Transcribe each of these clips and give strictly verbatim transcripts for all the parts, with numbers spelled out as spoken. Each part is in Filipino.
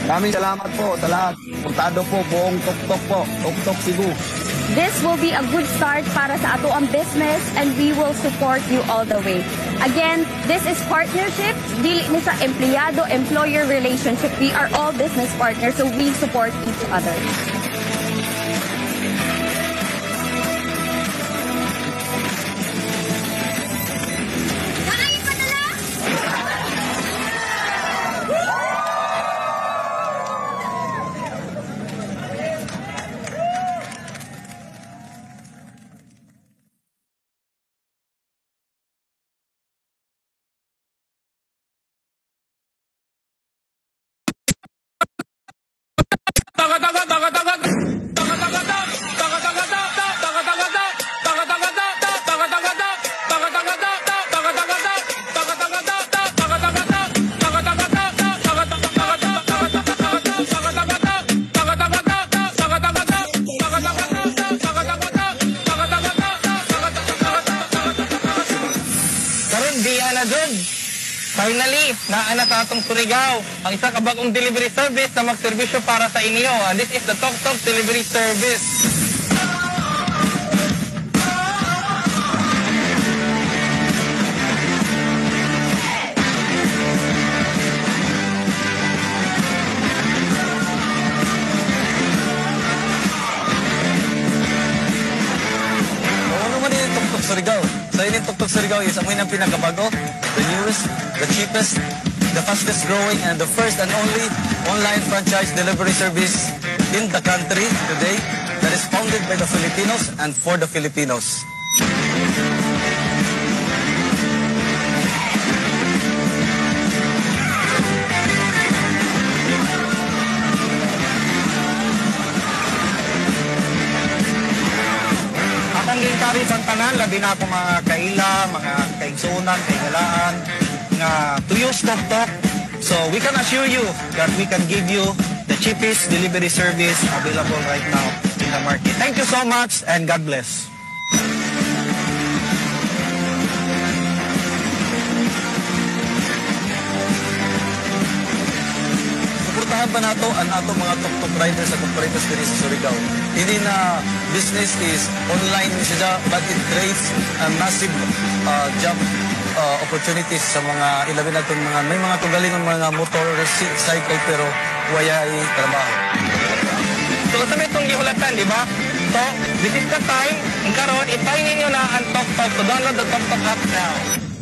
Maraming salamat po sa lahat. Portado po, buong Tuktok po. Tuktok Cebu. This will be a good start para sa ato ang business and we will support you all the way. Again, this is partnership. Dili ni sa empleyado-employer relationship. We are all business partners, so we support each other. Finally, naana sa atong Surigao ang isa ka bagong delivery service na magserbisyo para sa inyo. And this is the Tuktok Delivery Service. Ano man yung Tuktok Surigao? Sa inyo Tuktok Surigao is amoy ng pinakabago, the newest, the cheapest, the fastest growing, and the first and only online franchise delivery service in the country today that is founded by the Filipinos and for the Filipinos. Akong gingkari sa tanan, labi na ako mga kaila, mga kaigsunan, kaigalaan, nga to use Tuktok. So we can assure you that we can give you the cheapest delivery service available right now in the market. Thank you so much and God bless. Suportahan pa nato ang ato mga Tuktok riders at operators diri sa Surigao. Hindi na business is online siya, but it creates a massive uh, job uh, opportunities sa mga ilabi natin mga may mga tugaling ng mga motor cycle pero wayay trabaho. So sa itong gihulatan, di ba? So, this is the time, ang karon, itay ninyo na ang Tuktok. So download the Tuktok app now.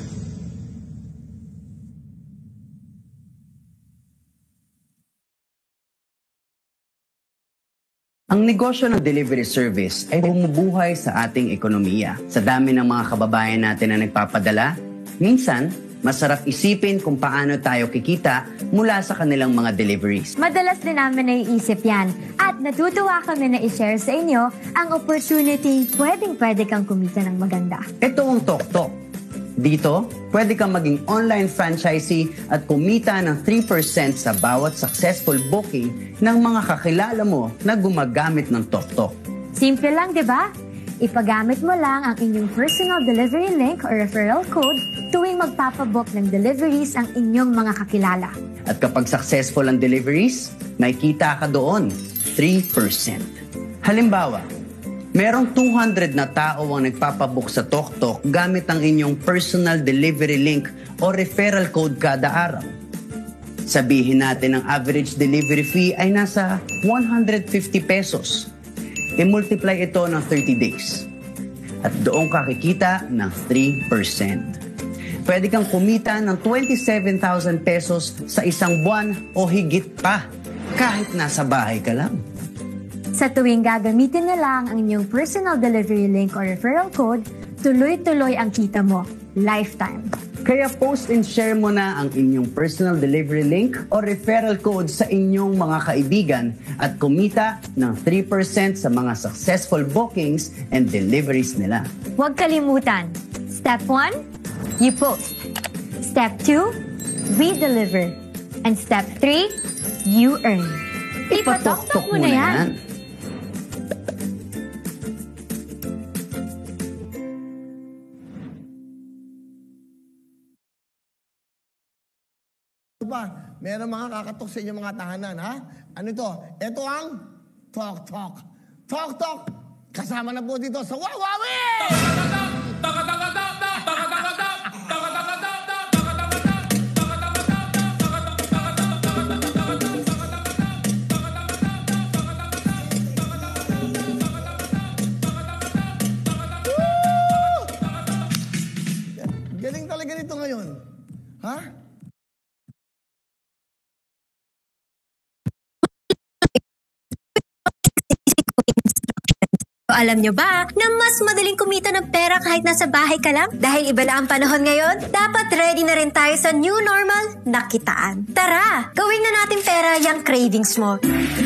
Ang negosyo ng delivery service ay bumubuhay sa ating ekonomiya. Sa dami ng mga kababayan natin na nagpapadala, minsan, masarap isipin kung paano tayo kikita mula sa kanilang mga deliveries. Madalas din namin naiisip yan at natutuwa kami na i-share sa inyo ang opportunity pwedeng-pwede kang kumita ng maganda. Ito ang Tuktok. Dito, pwede kang maging online franchisee at kumita ng three percent sa bawat successful booking ng mga kakilala mo na gumagamit ng Tuktok. Simple lang, di ba? Ipagamit mo lang ang inyong personal delivery link or referral code tuwing magpapabook ng deliveries ang inyong mga kakilala. At kapag successful ang deliveries, may kita ka doon, three percent. Halimbawa, merong two hundred na tao ang nagpapabook sa Tuktok gamit ang inyong personal delivery link o referral code kada araw. Sabihin natin ang average delivery fee ay nasa one hundred fifty pesos. I-multiply ito ng thirty days. At doon ka kikita ng three percent. Pwede kang kumita ng twenty-seven thousand pesos sa isang buwan o higit pa kahit nasa bahay ka lang. Sa tuwing gagamitin na lang ang inyong personal delivery link or referral code, tuloy-tuloy ang kita mo, lifetime. Kaya post and share mo na ang inyong personal delivery link o referral code sa inyong mga kaibigan at kumita ng three percent sa mga successful bookings and deliveries nila. Huwag kalimutan. Step one, you post. Step two, we deliver. And step three, you earn. Ipatuktok mo na yan. Pa, meron mga kakatok sa inyong mga tahanan, ha? Ano ito? Ito ang Tok Tok. Tok Tok! Kasama na po dito sa Wawawi! Galing talaga nito ngayon. Ha? Alam nyo ba na mas madaling kumita ng pera kahit nasa bahay ka lang? Dahil iba na ang panahon ngayon, dapat ready na rin tayo sa new normal na kitaan. Tara, gawin na natin pera yung cravings mo.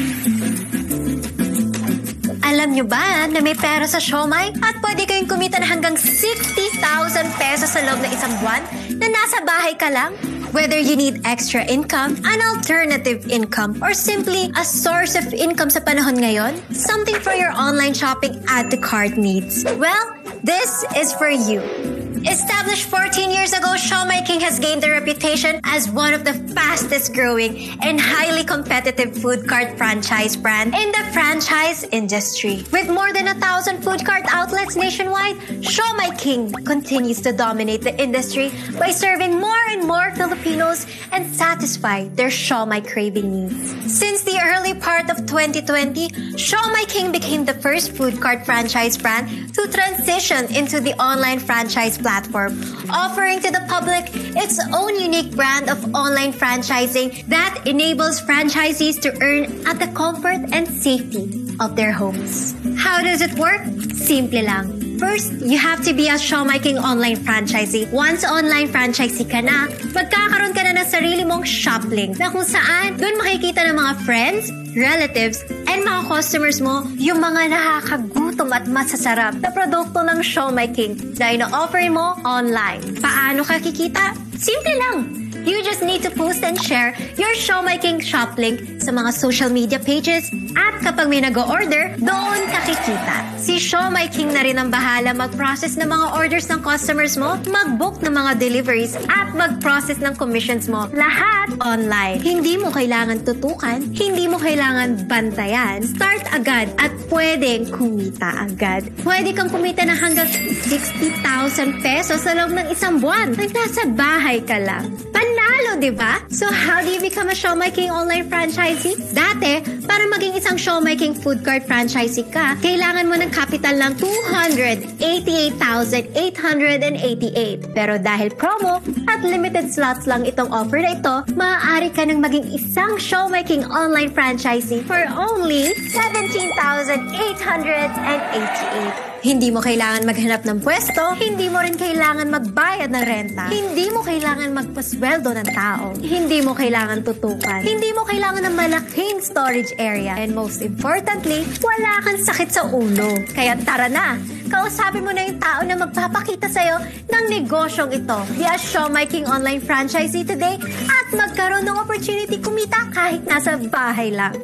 Alam nyo ba na may pera sa Siomai at pwede kayong kumita na hanggang sixty thousand pesos sa loob ng isang buwan na nasa bahay ka lang? Whether you need extra income, an alternative income, or simply a source of income sa panahon ngayon, something for your online shopping add to cart needs. Well, this is for you. Established fourteen years ago, Siomai King has gained a reputation as one of the fastest growing and highly competitive food cart franchise brand in the franchise industry. With more than a thousand food cart outlets nationwide, Siomai King continues to dominate the industry by serving more and more Filipinos and satisfy their Siomai craving needs. Since the early part of twenty twenty, Siomai King became the first food cart franchise brand to transition into the online franchise platform. Platform, offering to the public its own unique brand of online franchising that enables franchisees to earn at the comfort and safety of their homes. How does it work? Simple lang. First, you have to be a Siomai King online franchisee. Once online franchisee ka na, magkakaroon ka na ng sarili mong shop link na kung saan doon makikita ng mga friends, relatives, and mga customers mo yung mga nakakagutom at masasarap na produkto ng Siomai King na ino-offer mo online. Paano ka kikita? Simple lang! You just need to post and share your Siomai King shop link sa mga social media pages at kapag may nag-o-order, doon ka kikita. Si Siomai King na rin ang bahala mag-process ng mga orders ng customers mo, mag-book ng mga deliveries at mag-process ng commissions mo. Lahat online. Hindi mo kailangan tutukan, hindi mo kailangan bantayan. Start agad at pwedeng kumita agad. Pwede kang kumita ng hanggang sixty thousand pesos sa loob ng isang buwan. Nang nasa bahay ka lang. Panalo, di ba? So how do you become a Siomai King online franchisee? Dati, para maging isang Siomai King food cart franchisee ka, kailangan mo ng capital ng two hundred eighty-eight thousand eight hundred eighty-eight. Pero dahil promo at limited slots lang itong offer na ito, maaari ka nang maging isang Siomai King online franchisee for only seventeen thousand eight hundred eighty-eight. Hindi mo kailangan maghanap ng pwesto, hindi mo rin kailangan magbayad ng renta, hindi mo kailangan magpasweldo ng tao, hindi mo kailangan tutukan, hindi mo kailangan ng malaking storage area, and most importantly, wala kang sakit sa ulo. Kaya tara na, kausapin mo na yung tao na magpapakita sa'yo ng negosyong ito. Be a Siomai King online franchisee today at magkaroon ng opportunity kumita kahit nasa bahay lang.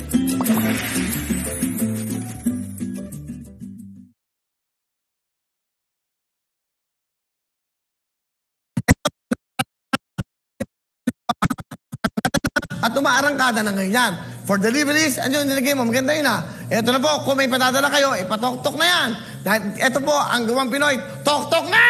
At umaarangkada na ngayon yan. For deliveries, ano yung nilagay mo? Maganda yun ha. Ito na po, kung may patadala kayo, ipatok-tok na yan. Dahil ito po, ang gawang Pinoy, tok-tok na!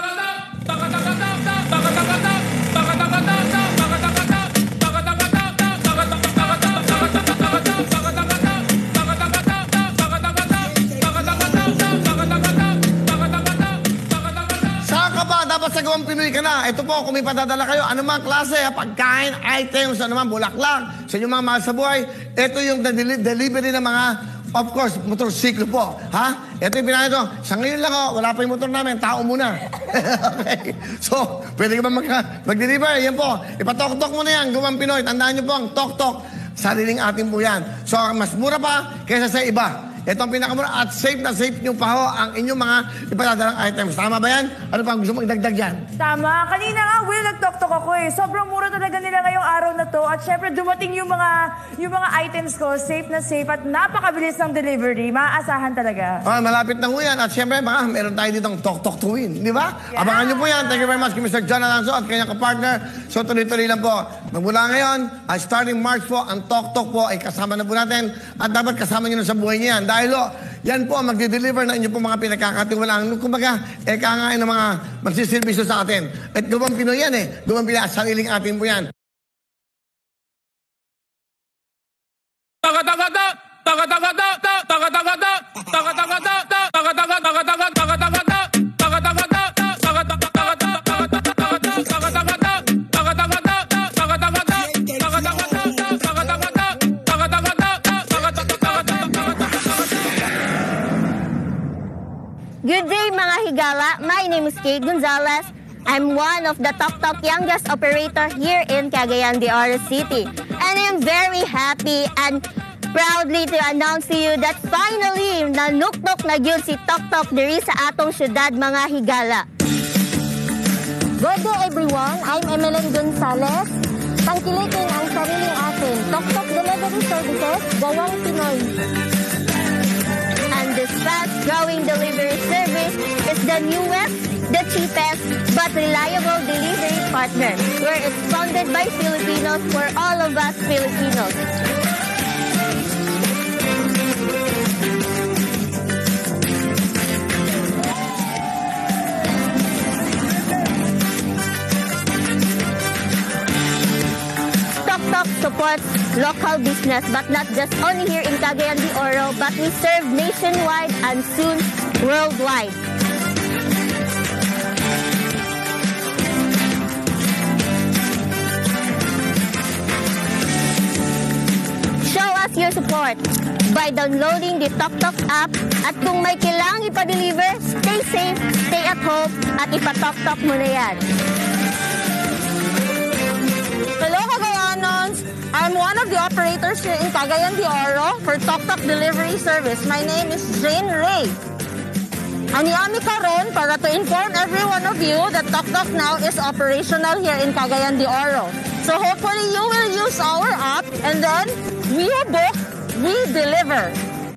Dapat sa gawang Pinoy ka na. Ito po, kung may padadala kayo, anumang klase, pagkain, items, anumang bulaklak, sa inyong mga mahal sa buhay, ito yung deli- delivery ng mga, of course, motorsiklo po. Ha? Ito yung pinaka ito. Sa ngayon lang, oh, wala pa yung motor namin, tao muna. Okay. So, pwede ka ba mag- mag-deliver? Yan po. Ipatok-tok mo na yan, gawang Pinoy. Tandaan nyo po, ang tok-tok, sariling atin po yan. So, mas mura pa kaysa sa iba. Ito ang pinakamura at safe na safe nyo pa ho ang inyong mga ipadadalang items. Tama ba yan? Ano pa gusto mong idagdag yan? Tama. Kanina nga, Will, nagtok-tok ako eh. Sobrang mura talaga nila ngayong araw na to. At syempre, dumating yung mga yung mga items ko, safe na safe at napakabilis ng delivery. Maaasahan talaga. Oh, malapit na ho yan. At syempre, baka meron tayo ditong tok-tok to win. Di ba? Yeah. Abangan nyo po yan. Thank you very much kay Mister John Alonso at kanyang kapartner. So, tuloy-tuloy lang po. magmula ngayon, uh, starting March po, ang Tok Tok po ay kasama na po natin at dapat kasama nyo na sa buhay niyo yan. Dahil o, yan po ang magde-deliver na inyo po mga pinagkakatiwalaan. Kumbaga, eh kangain ng mga magsiservisyo sa atin. At gawang Pinoy yan eh. Gawang Pinoy, sariling atin po yan. Good day mga higala, my name is Kate Gonzalez. I'm one of the top top youngest operator here in Cagayan de Oro City. And I'm very happy and proudly to announce to you that finally, nanuktok na yun si Tok Tok diri sa atong syudad mga higala. Good day everyone, I'm Emeline Gonzalez. Tangkilikin ang sariling atin, Tok Tok Delivery Services, Gawang Pinoy. And this fast-growing delivery service is the newest, the cheapest, but reliable delivery partner, where it's funded by Filipinos for all of us Filipinos. Tok supports local business, but not just only here in Cagayan de Oro, but we serve nationwide and soon worldwide. Show us your support by downloading the Tok Tok app, at kung may kailangang ipa-deliver, stay safe, stay at home, at ipa-Tok Tok mo na yan. Hello Cagayanons! I'm one of the operators here in Cagayan de Oro for Tok Tok Delivery Service. My name is Jane Ray. Aniami karon para to inform every one of you that Tok Tok now is operational here in Cagayan de Oro. So hopefully you will use our app and then we book, we deliver.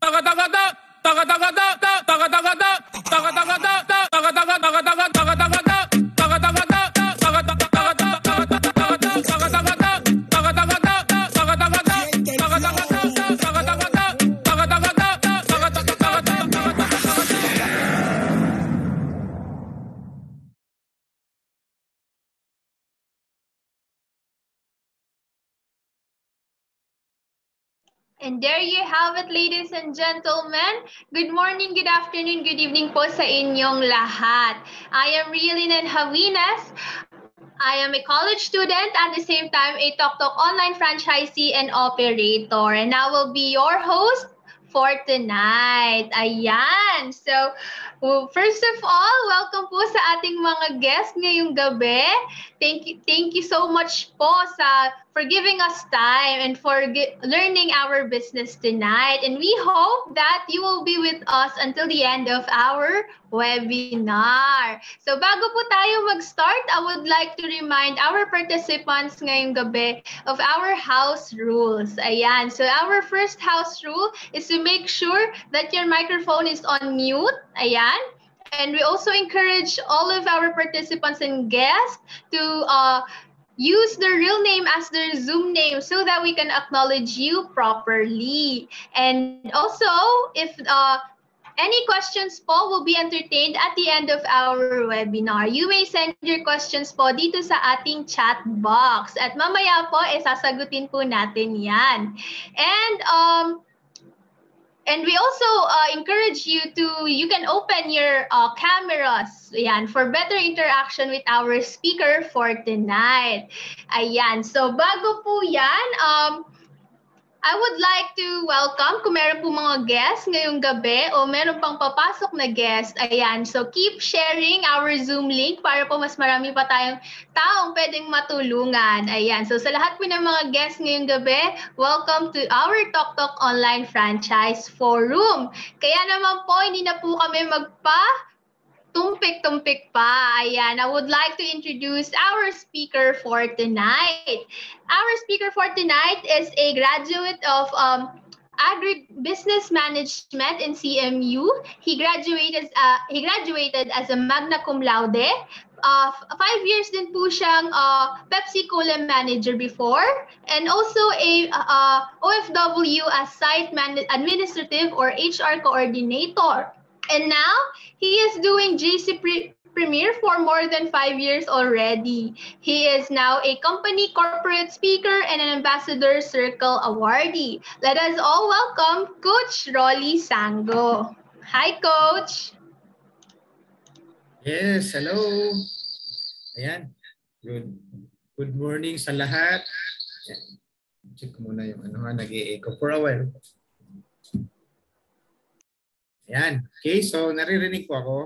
And there you have it, ladies and gentlemen. Good morning, good afternoon, good evening po sa inyong lahat. I am Rielyn Hawinas. I am a college student at the same time a Tok Tok online franchisee and operator. And I will be your host for tonight. Ayan. So, well, first of all, welcome po sa ating mga guests ngayong gabi. Thank you, thank you so much po sa for giving us time and for learning our business tonight. And we hope that you will be with us until the end of our webinar. So bago po tayo mag-start, I would like to remind our participants ngayong gabi of our house rules. Ayan. So our first house rule is to make sure that your microphone is on mute. Ayan. And we also encourage all of our participants and guests to uh, use their real name as their Zoom name so that we can acknowledge you properly. And also, if uh, any questions po will be entertained at the end of our webinar. You may send your questions po dito sa ating chat box. At mamaya po, eh, sasagutin po natin yan. And, um, And we also uh, encourage you to, you can open your uh, cameras ayan, for better interaction with our speaker for tonight. Ayan, so bago po yan, um, I would like to welcome kung meron po mga guests ngayong gabi o meron pang papasok na guest. Ayan, so keep sharing our Zoom link para po mas marami pa tayong taong pwedeng matulungan. Ayan, so sa lahat po ng mga guests ngayong gabi, welcome to our Tok Tok Online Franchise Forum. Kaya naman po, hindi na po kami magpa tumpik-tumpik pa. Ayan, I would like to introduce our speaker for tonight. Our speaker for tonight is a graduate of um, Agribusiness Management in C M U. He graduated, uh, he graduated as a magna cum laude uh, five years din po siyang uh, Pepsi Cola manager before, and also a uh, O F W as site man- administrative or H R coordinator. And now he is doing J C Pre- Premier for more than five years already. He is now a company corporate speaker and an Ambassador Circle awardee. Let us all welcome Coach Rolly Sango. Hi, Coach! Yes, hello. Ayan. Good good morning sa lahat. Ayan. Check muna yung ano nga, nag-i-echo for a while. Ayan. Okay, so naririnig po ako?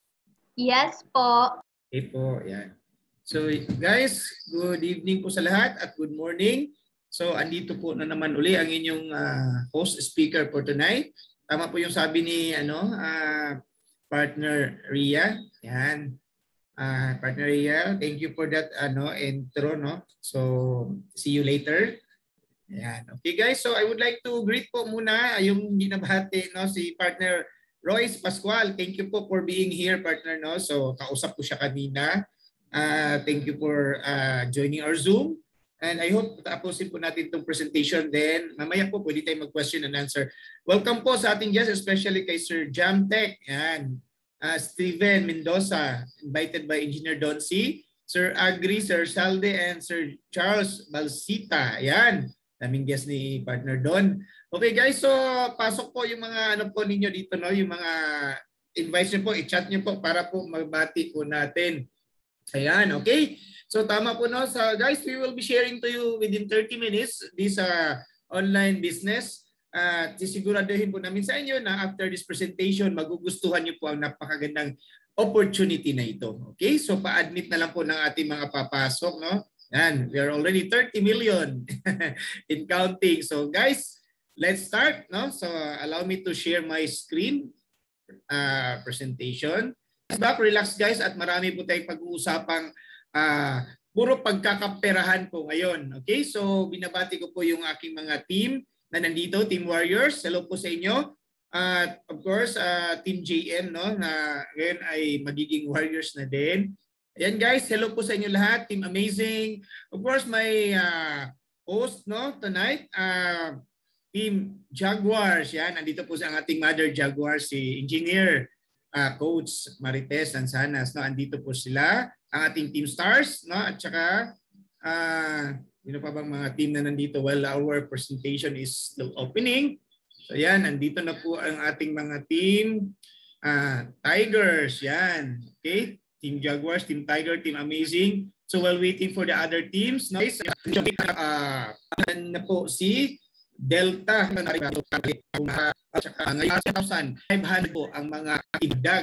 Yes po. Okay po, ayan. So guys, good evening po sa lahat at good morning. So andito po na naman uli ang inyong uh, host speaker for tonight. Tama po yung sabi ni ano, uh, partner Ria. Yan. Uh, partner Ria, thank you for that ano intro, no? So, see you later. Yan. Okay guys, so I would like to greet po muna yung binabati, no, si partner Royce Pascual. Thank you po for being here, partner, no? So, kausap ko siya kanina. Uh, thank you for uh, joining our Zoom. And I hope tapusin po natin itong presentation. Then, mamaya po pwede tayo mag-question and answer. Welcome po sa ating guests, especially kay Sir Jamtech. Yan. Uh, Steven Mendoza, invited by Engineer Don C. Sir Agri, Sir Salde, and Sir Charles Balsita. Yan. Daming guest ni partner Don. Okay guys, so pasok po yung mga ano po ninyo dito, no? Yung mga invites nyo po, i-chat nyo po para po magbati po natin. Ayan, okay? So tama po, no? So guys, we will be sharing to you within thirty minutes this uh, online business. At uh, sisiguraduhin po namin sa inyo na after this presentation, magugustuhan nyo po ang napakagandang opportunity na ito. Okay? So pa-admit na lang po ng ating mga papasok, no? Yan, we are already thirty million in counting. So guys, let's start, no? So allow me to share my screen uh, presentation. Back, relax guys, at marami po tayong pag-uusapang uh, puro pagkakaperahan po ngayon. Okay? So binabati ko po yung aking mga team na nandito, Team Warriors. Hello po sa inyo. At uh, of course, uh, Team J M, no, na ngayon ay magiging Warriors na din. Ayan guys, hello po sa inyo lahat. Team Amazing. Of course, my uh, host, no, tonight, uh, Team Jaguars. Yan, nandito po sa ating mother Jaguars, si Engineer uh, Coach Marites Sansanas. No, andito po sila. Ang ating Team Stars, no, at saka uh, sino pa bang mga team na nandito? Well, our presentation is still opening. So yan, nandito na po ang ating mga team. Uh, Tigers, yan. Okay? Team Jaguars, Team Tiger, Team Amazing. So while waiting for the other teams, no? Uh, na po si Delta. At saka ngayon, one thousand five hundred po ang mga idag.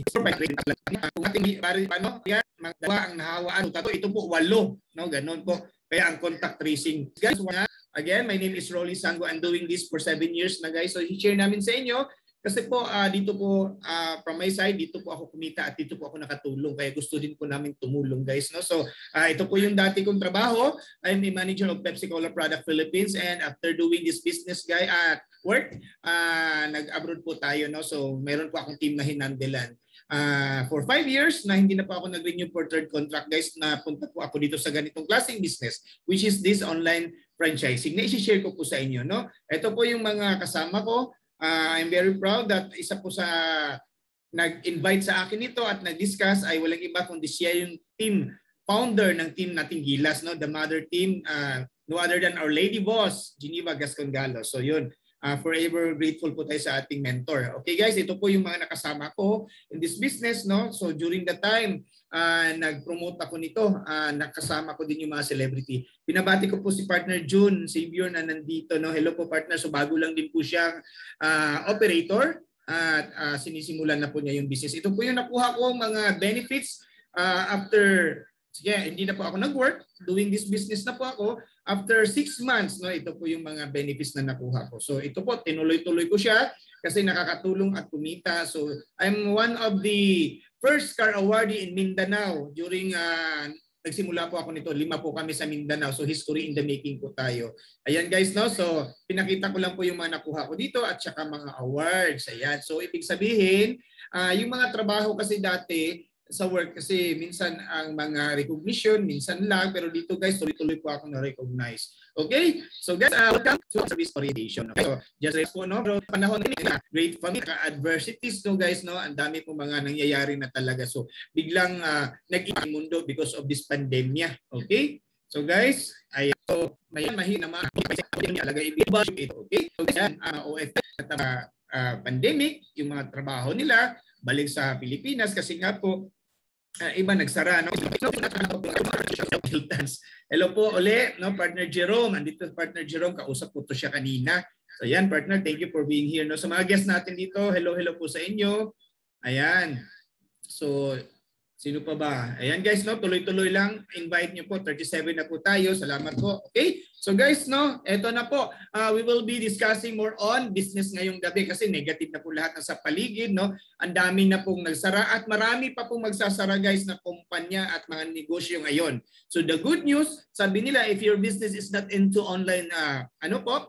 Kung ating paano, yan, magdala ang nahawaan. Ito po, walo. No? Ganon po. Kaya ang contact tracing. Guys, again, my name is Rolly Sango. I'm doing this for seven years na guys. So, i-share namin sa inyo. Kasi po, uh, dito po, uh, from my side, dito po ako kumita at dito po ako nakatulong. Kaya gusto din po namin tumulong guys. No? So, uh, ito po yung dati kong trabaho. I'm the manager of Pepsi Cola Product Philippines. And after doing this business guy at work, uh, nag-abroad po tayo. No? So, meron po akong team na hinandelan. Uh, for five years na hindi na po ako nag-renew for third contract guys, na punta po ako dito sa ganitong klaseng business, which is this online franchising na isi-share ko po sa inyo. No? Ito po yung mga kasama ko. Uh, I'm very proud that isa po sa nag-invite sa akin ito at nag-discuss ay walang iba kundi siya yung team founder ng team nating Gilas, no? The mother team, uh, no other than our lady boss, Geneva Gascon-Galo. So yun. Uh, forever grateful po tayo sa ating mentor. Okay guys, ito po yung mga nakasama ko in this business, no? So during the time uh, nag-promote ako nito, uh, nakasama ko din yung mga celebrity. Pinabati ko po si partner June Xavier na nandito, no? Hello po partner, so bago lang din po siyang uh, operator at uh, sinisimulan na po niya yung business. Ito po yung nakuha ko mga benefits uh, after, sige, hindi na po ako nag-work, doing this business na po ako. After six months, no, ito po yung mga benefits na nakuha ko. So ito po, tinuloy-tuloy ko siya kasi nakakatulong at kumita. So I'm one of the first car awardee in Mindanao during, uh, nagsimula po ako nito, lima po kami sa Mindanao. So history in the making po tayo. Ayan guys, no? So pinakita ko lang po yung mga nakuha ko dito at saka mga awards. Ayan. So ibig sabihin, uh, yung mga trabaho kasi dati, sa work kasi minsan ang mga recognition, minsan lang, pero dito guys, tuloy-tuloy po ako na-recognize. Okay? So guys, uh, welcome to service orientation. Okay? So just like po, no? Pero panahon na great family, adversities, no guys, no? Ang dami pong mga nangyayari na talaga. So biglang uh, nag-iba ang mundo because of this pandemya. Okay? So guys, ay so may mahina na mga alaga iba ito. Okay? So yan, uh, O F W at uh, uh, pandemic, yung mga trabaho nila, balik sa Pilipinas kasi nga po Uh, iba nagsara, no? Hello po uli, no? Partner Jerome. Andito partner Jerome, kausap po to siya kanina. So yan, partner, thank you for being here. No? Sa mga guests natin dito, hello, hello po sa inyo. Ayan. So, sino pa ba? Ayan guys, no? Tuloy-tuloy lang. Invite nyo po. thirty-seven na po tayo. Salamat po. Okay? So guys, no? Eto na po. Uh, we will be discussing more on business ngayong gabi kasi negative na po lahat na sa paligid, no? Ang dami na pong nagsara at marami pa pong magsasara guys na kumpanya at mga negosyo ngayon. So the good news, sabi nila, if your business is not into online, uh, ano po?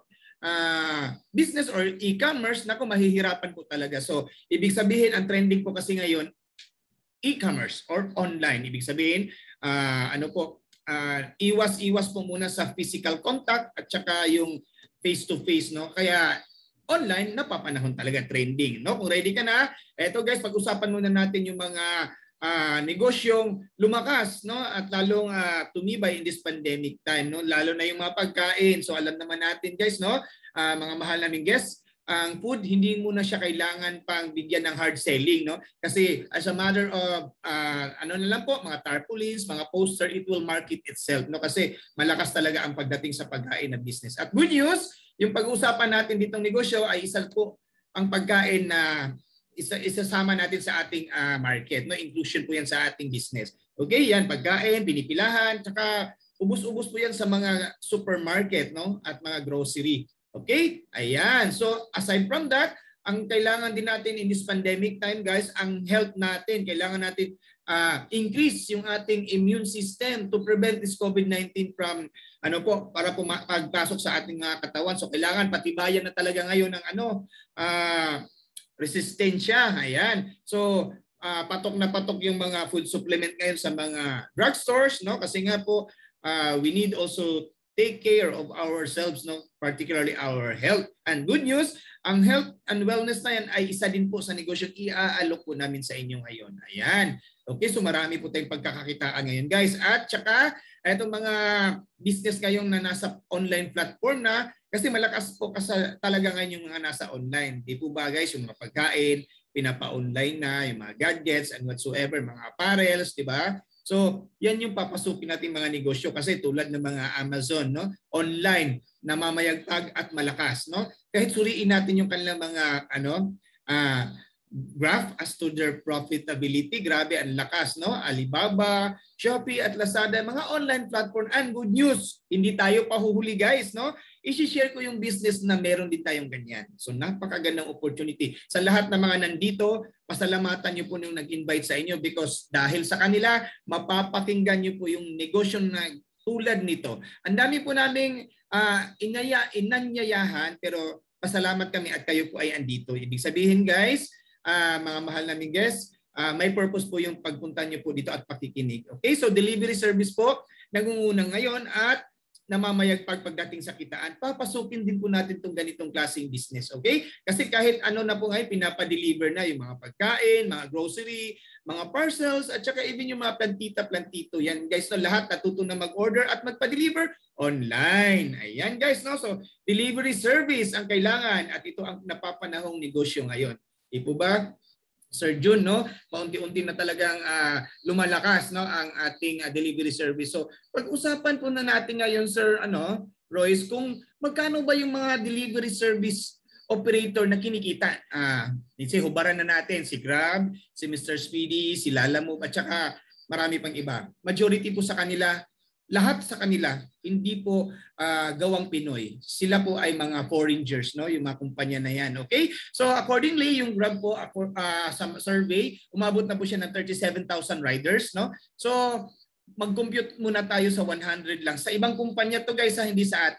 Uh, business or e-commerce, naku, mahihirapan po talaga. So, ibig sabihin, ang trending po kasi ngayon, e-commerce or online. Ibig sabihin, uh, ano po, uh, iwas-iwas po muna sa physical contact at saka yung face-to-face, no? Kaya online, napapanahon talaga trending, no? Kung ready ka na, eto guys, pag-usapan muna natin yung mga uh, negosyong lumakas, no? At lalong uh, tumibay in this pandemic time, no? Lalo na yung mga pagkain. So alam naman natin guys, no? Uh, mga mahal naming guests, ang food, hindi muna siya kailangan pang bigyan ng hard selling, no? Kasi as a matter of, uh, ano na lang po, mga tarpaulins, mga poster, it will market itself, no? Kasi malakas talaga ang pagdating sa pagkain na business. At good news, yung pag-uusapan natin ditong negosyo ay isa po ang pagkain na isa, isasama natin sa ating uh, market, no? Inclusion po yan sa ating business. Okay, yan, pagkain, pinipilahan, tsaka ubus-ubus po yan sa mga supermarket, no? At mga grocery. Okay? Ayan. So, aside from that, ang kailangan din natin in this pandemic time, guys, ang health natin. Kailangan natin uh, increase yung ating immune system to prevent this COVID nineteen from, ano po, para pagpasok sa ating mga katawan. So, kailangan patibayan na talaga ngayon ng ano, uh, resistensya. Ayan. So, uh, patok na patok yung mga food supplement ngayon sa mga drugstores, no? Kasi nga po, uh, we need also take care of ourselves, no? Particularly our health. And good news, ang health and wellness na yan ay isa din po sa negosyo i-aalok po namin sa inyo ngayon. Ayan. Okay, so marami po tayong pagkakakitaan ngayon, guys. At saka, itong mga business ngayong na nasa online platform na, kasi malakas po kasi talaga ngayon yung mga nasa online. Di po ba, guys, yung mga pagkain, pinapa-online na, yung mga gadgets and whatsoever, mga apparels, di ba? So, yan yung papasukin natin mga negosyo kasi tulad ng mga Amazon, no? Online, namamayagpag at malakas, no? Kahit suriin natin yung kanilang mga ano, uh, graph as to their profitability, grabe ang lakas, no? Alibaba, Shopee at Lazada, mga online platform. And good news, hindi tayo pahuhuli, guys, no? I-share ko yung business na meron din tayong ganyan. So napakagandang opportunity. Sa lahat ng mga nandito, pasalamatan niyo po yung nag-invite sa inyo because dahil sa kanila, mapapakinggan niyo po yung negosyo na tulad nito. Ang dami po naming uh, inaya, inanyayahan pero pasalamat kami at kayo po ay andito. Ibig sabihin guys, uh, mga mahal naming guests, uh, may purpose po yung pagpunta niyo po dito at pakikinig. Okay, so delivery service po, nangunguna ngayon at namamayagpag pagdating sa kitaan, papasukin din po natin itong ganitong klaseng business. Okay? Kasi kahit ano na po ngayon, pinapa-deliver na yung mga pagkain, mga grocery, mga parcels, at saka even yung mga plantita-plantito. Yan guys, no, lahat natuto na mag-order at magpa-deliver online. Ayan guys, no? So, delivery service ang kailangan at ito ang napapanahong negosyo ngayon. Di po ba? Sir Jun, no? Paunti-unti na talagang uh, lumalakas, no, ang ating uh, delivery service. So, pag-usapan po na natin ngayon, Sir ano, Royce, kung magkano ba yung mga delivery service operator na kinikita. Ah, uh, si hubaran na natin si Grab, si Mister Speedy, si Lalamove at saka marami pang iba. Majority po sa kanila, lahat sa kanila hindi po uh, gawang Pinoy. Sila po ay mga foreigners, no, yung mga kumpanya na yan. Okay? So accordingly, yung Grab po uh, sa survey, umabot na po siya ng thirty-seven thousand riders, no? So mag-compute muna tayo sa one hundred lang. Sa ibang kumpanya to guys, ha, hindi sa atin.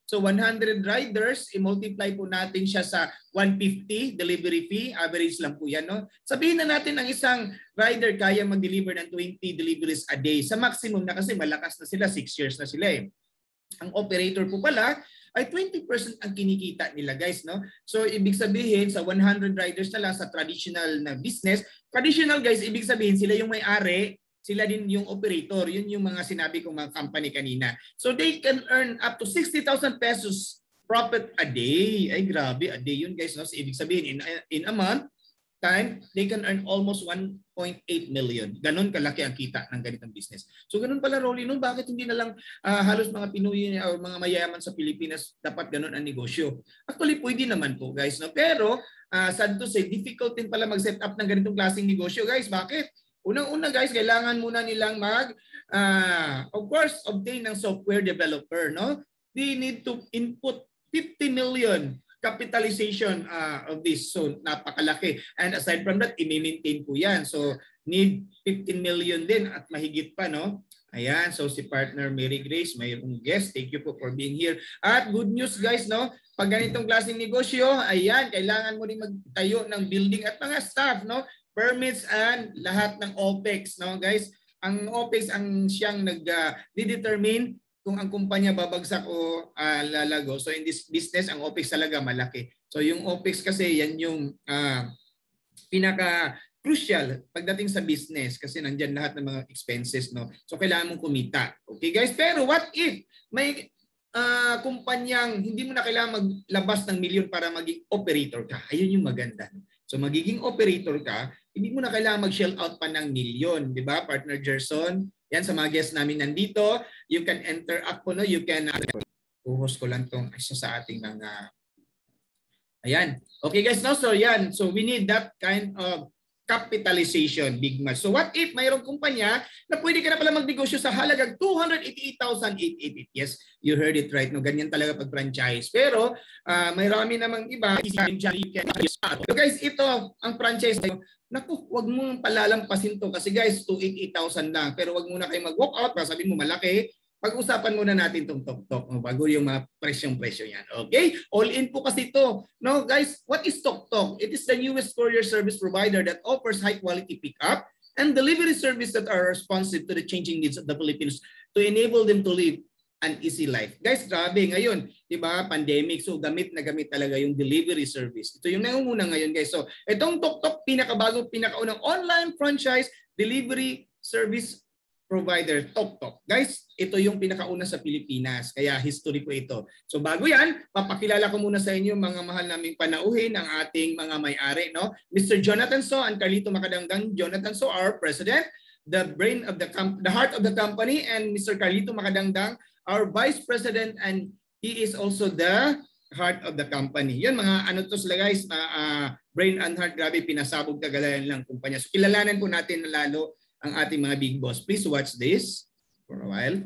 So one hundred riders, i-multiply po natin siya sa one fifty delivery fee. Average lang po yan. No? Sabihin na natin ang isang rider kaya mag-deliver ng twenty deliveries a day. Sa maximum na kasi malakas na sila, six years na sila eh. Ang operator po pala ay twenty percent ang kinikita nila guys. No? So ibig sabihin sa one hundred riders na lang sa traditional na business, traditional guys, ibig sabihin sila yung may-ari, sila din yung operator. Yun yung mga sinabi kong mga company kanina. So they can earn up to sixty thousand pesos profit a day. Ay grabe, a day yun guys. No? So, ibig sabihin, in, in a month, time, they can earn almost one point eight million. Ganon kalaki ang kita ng ganitong business. So ganon pala, Rolly, no? Bakit hindi na lang uh, halos mga Pinoy o mga mayayaman sa Pilipinas dapat ganon ang negosyo? Actually, pwede naman po guys. No? Pero, uh, sad to say, difficult din pala mag-set up ng ganitong klaseng negosyo guys. Bakit? Unang-una guys, kailangan muna nilang mag, uh, of course, obtain ng software developer. No? They need to input fifty million capitalization uh, of this. So napakalaki. And aside from that, i-maintain po yan. So need fifteen million din at mahigit pa. No? Ayan, so si partner Mary Grace, mayroong guest. Thank you po for being here. At good news guys, no? Pag ganitong klaseng negosyo, ayan, kailangan mo rin magtayo ng building at mga staff, no? Permits and lahat ng OPEX, no guys? Ang OPEX ang siyang nag-determine uh, kung ang kumpanya babagsak o uh, lalago. So in this business, ang OPEX talaga malaki. So yung OPEX kasi yan yung uh, pinaka crucial pagdating sa business kasi nandiyan lahat ng mga expenses, no? So kailangan mong kumita. Okay guys? Pero what if may uh, kumpanyang hindi mo na kailangan maglabas ng milyon para maging operator ka? Ayun yung maganda. So magiging operator ka, hindi mo na kailangan mag-shell out pa ng milyon, di ba? Partner Gerson, yan sa mga guests namin nandito, you can enter up po, no? You can, uh, ko lang tong isa sa ating mga, ayan. Okay guys, no? So yan, so we need that kind of capitalization, big much. So what if mayroong kumpanya na pwede ka na pala magnegosyo sa halagang two hundred eighty-eight thousand eight hundred eighty-eight? Yes, you heard it right. No? Ganyan talaga pag franchise. Pero uh, may rami namang iba. So guys, ito ang franchise. Naku, wag mong palalampasin to kasi guys, two hundred eighty-eight thousand lang. Pero wag muna kayo mag-walk out para sabihin mo malaki. Pag-usapan muna natin itong Tok-Tok no? Bago yung mga presyong-presyo yan. Okay? All in po kasi ito. No, guys, what is Tok-Tok? It is the newest courier service provider that offers high-quality pickup and delivery service that are responsive to the changing needs of the Filipinos to enable them to live an easy life. Guys, grabe. Ngayon, di ba, pandemic. So, gamit na gamit talaga yung delivery service. Ito yung nangunguna ngayon, guys. So, itong Tok-Tok, pinakabago, pinakaunang online franchise delivery service provider, Tok-Tok. Guys, ito yung pinakauna sa Pilipinas. Kaya history po ito. So bago yan, papakilala ko muna sa inyo mga mahal naming panauhin ang ating mga may-ari. No? Mister Jonathan So and Carlito Macadangdang. Jonathan So, our president, the brain of the the heart of the company, and Mister Carlito Macadangdang, our vice president, and he is also the heart of the company. Yun mga ano to sila guys, uh, uh, brain and heart, grabe, pinasabog kagalayan lang kumpanya. So kilalanan po natin na lalo ang ating mga big boss. Please watch this for a while.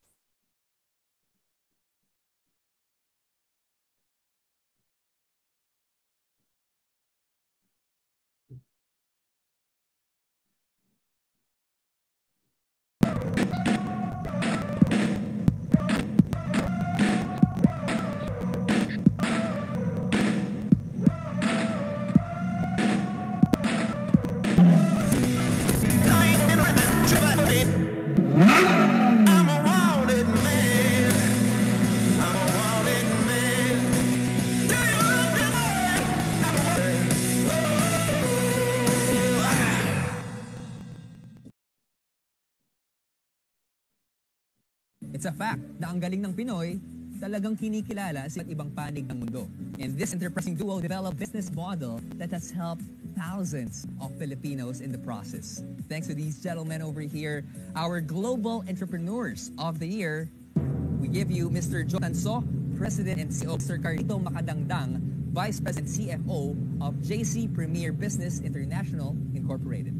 It's a fact na ang galing ng Pinoy talagang kinikilala sa ibang panig ng mundo. And this enterprising duo developed a business model that has helped thousands of Filipinos in the process. Thanks to these gentlemen over here, our Global Entrepreneurs of the Year, we give you Mister Jonathan So, President and C E O, Mister Carlito Macadangdang, Vice President C F O of J C Premier Business International Incorporated.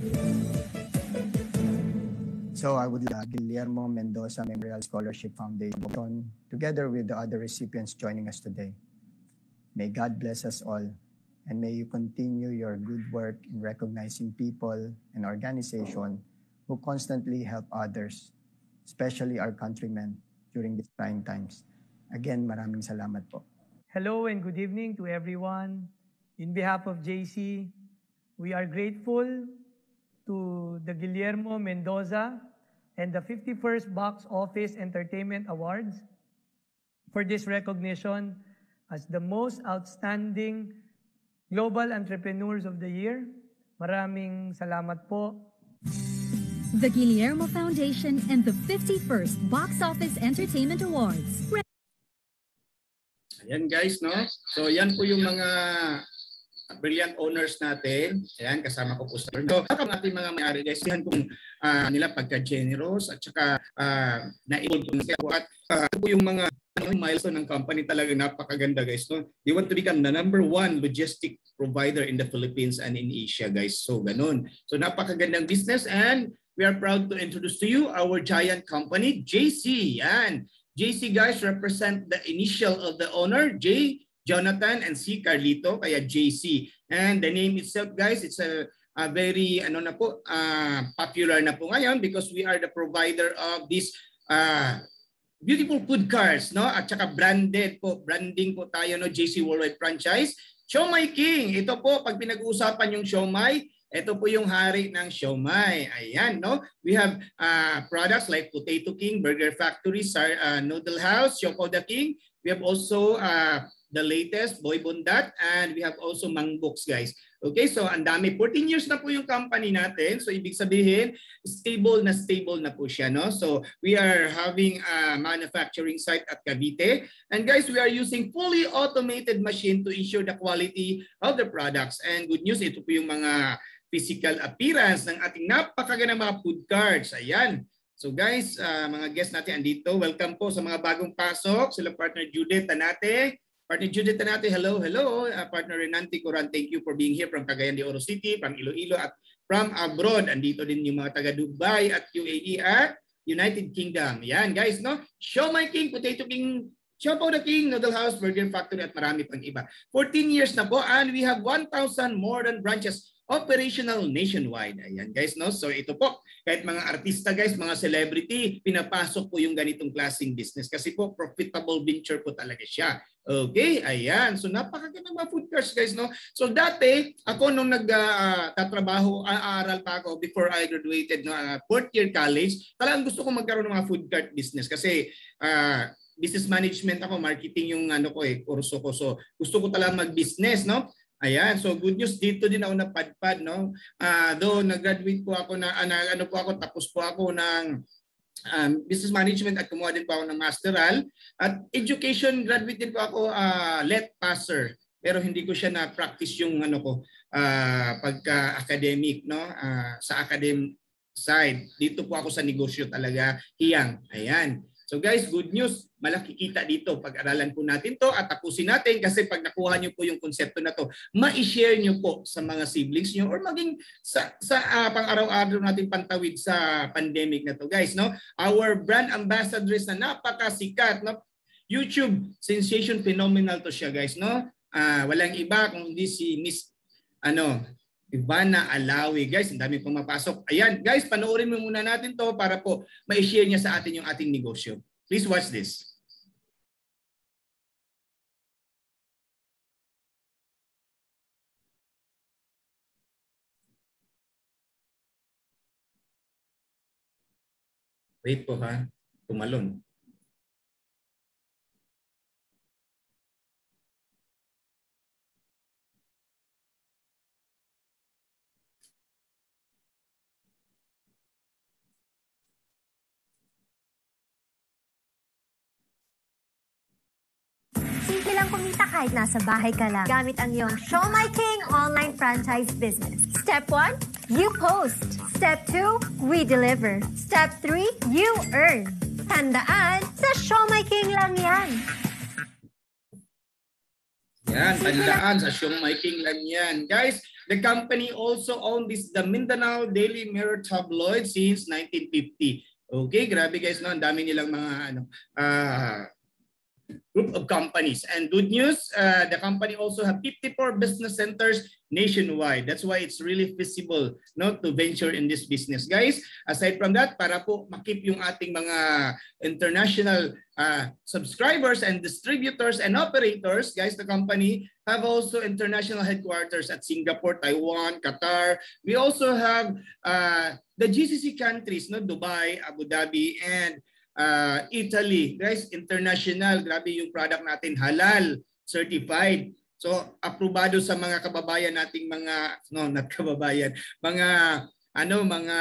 So I would like Guillermo Mendoza Memorial Scholarship Foundation, together with the other recipients joining us today. May God bless us all, and may you continue your good work in recognizing people and organizations who constantly help others, especially our countrymen during these trying times. Again, maraming salamat po. Hello and good evening to everyone. In behalf of J C, we are grateful to the Guillermo Mendoza and the fifty-first Box Office Entertainment Awards for this recognition as the most outstanding Global Entrepreneurs of the Year. Maraming salamat po. The Guillermo Foundation and the fifty-first Box Office Entertainment Awards. Ayan guys, no? So yan po yung mga brilliant owners natin. Ayan, kasama ko po sa so, ang ating mga may-ari guys, yan kung uh, nila pagka-generous at saka uh, na-involve po nila. At uh, po yung mga yung milestone ng company talaga napakaganda guys. No? They want to become the number one logistic provider in the Philippines and in Asia guys. So ganun. So napakagandang business and we are proud to introduce to you our giant company, J C. Yan. J C guys represent the initial of the owner, J, Jonathan, and C, Carlito, kaya J C. And the name itself guys, it's a, a very ano na po, uh, popular na po ngayon because we are the provider of this uh, beautiful food cars, no? At saka branded po, branding po tayo, no? J C Worldwide Franchise. Siomai King, ito po, pag pinag-uusapan yung siomai, ito po yung hari ng siomai. Ayan, no? We have uh, products like Potato King, Burger Factory, uh, Noodle House, Siopaw the King. We have also uh, the latest, Boy Bundat, and we have also Mang Books, guys. Okay, so ang dami. fourteen years na po yung company natin. So ibig sabihin, stable na stable na po siya, no? So we are having a manufacturing site at Cavite. And guys, we are using fully automated machine to ensure the quality of the products. And good news, ito po yung mga physical appearance ng ating napakagandang mga food cards. Ayan. So guys, uh, mga guests natin andito. Welcome po sa mga bagong pasok. Sila partner Judith Tanate. Partner Judith Tanate, hello, hello. Uh, partner Renante Coran, thank you for being here from Cagayan de Oro City, from Iloilo at from abroad. Andito din yung mga taga Dubai at U A E at United Kingdom. Yan guys, no? Siomai King, Potato King, Siopaw the King, Noodle House, Burger Factory at marami pang iba. fourteen years na po and we have one thousand more than branches operational nationwide. Ayan guys, no? So ito po, kahit mga artista guys, mga celebrity, pinapasok po yung ganitong klaseng business kasi po profitable venture po talaga siya. Okay, ayan. So napakaganda mga food carts guys, no? So dati, ako nung nagtatrabaho, uh, aaral pa ako before I graduated, no, uh, fourth year college, talagang gusto ko magkaroon ng mga food cart business kasi uh, business management ako, marketing yung ano ko eh, kurso ko. So gusto ko talagang mag-business, no? Ayan, so good news dito din ako napadpad, no? Uh, though nag-graduate po ako na, uh, ano po ako, tapos po ako ng um, business management at kumuha din po ako ng masteral. At education, graduate din po ako uh, let passer. Pero hindi ko siya na-practice yung ano ko, uh, pagka-academic, no? Uh, sa academic side. Dito po ako sa negosyo talaga, hiyang. Ayan. So guys, good news, malaki kita dito. Pag-aralan po natin to at tapusin natin kasi pag nakuha nyo po yung konsepto na to, ma-share nyo po sa mga siblings nyo or maging sa, sa uh, pang-araw-araw natin pantawid sa pandemic na to. Guys, no? Our brand ambassadors na napakasikat, no? YouTube sensation phenomenal to siya, guys, no? Uh, walang iba kung hindi si Miss ano, Ivana Alawi. Guys, ang dami pong mapasok. Ayan, guys, panoorin mo muna natin to para po ma-share niya sa atin yung ating negosyo. Please watch this. Wait po ha, tumalon. Simple lang kumita kahit nasa bahay ka lang. Gamit ang iyong Siomai King online franchise business. Step one, you post. Step two, we deliver. Step three, you earn. Tandaan, sa Siomai King lang yan. Yan, tandaan, sa Siomai King lang yan. Guys, the company also owns this, the Mindanao Daily Mirror tabloid since nineteen fifty. Okay, grabe guys, no? Ang dami nilang mga ano, ah, uh, group of companies. And good news, uh, the company also have fifty-four business centers nationwide. That's why it's really feasible, no, to venture in this business. Guys, aside from that, para po makip yung ating mga international uh, subscribers and distributors and operators, guys, the company have also international headquarters at Singapore, Taiwan, Qatar. We also have uh, the G C C countries, no, Dubai, Abu Dhabi, and Uh, Italy. Guys, international. Grabe yung product natin. Halal, certified. So, aprobado sa mga kababayan nating mga, no, not kababayan, mga, ano, mga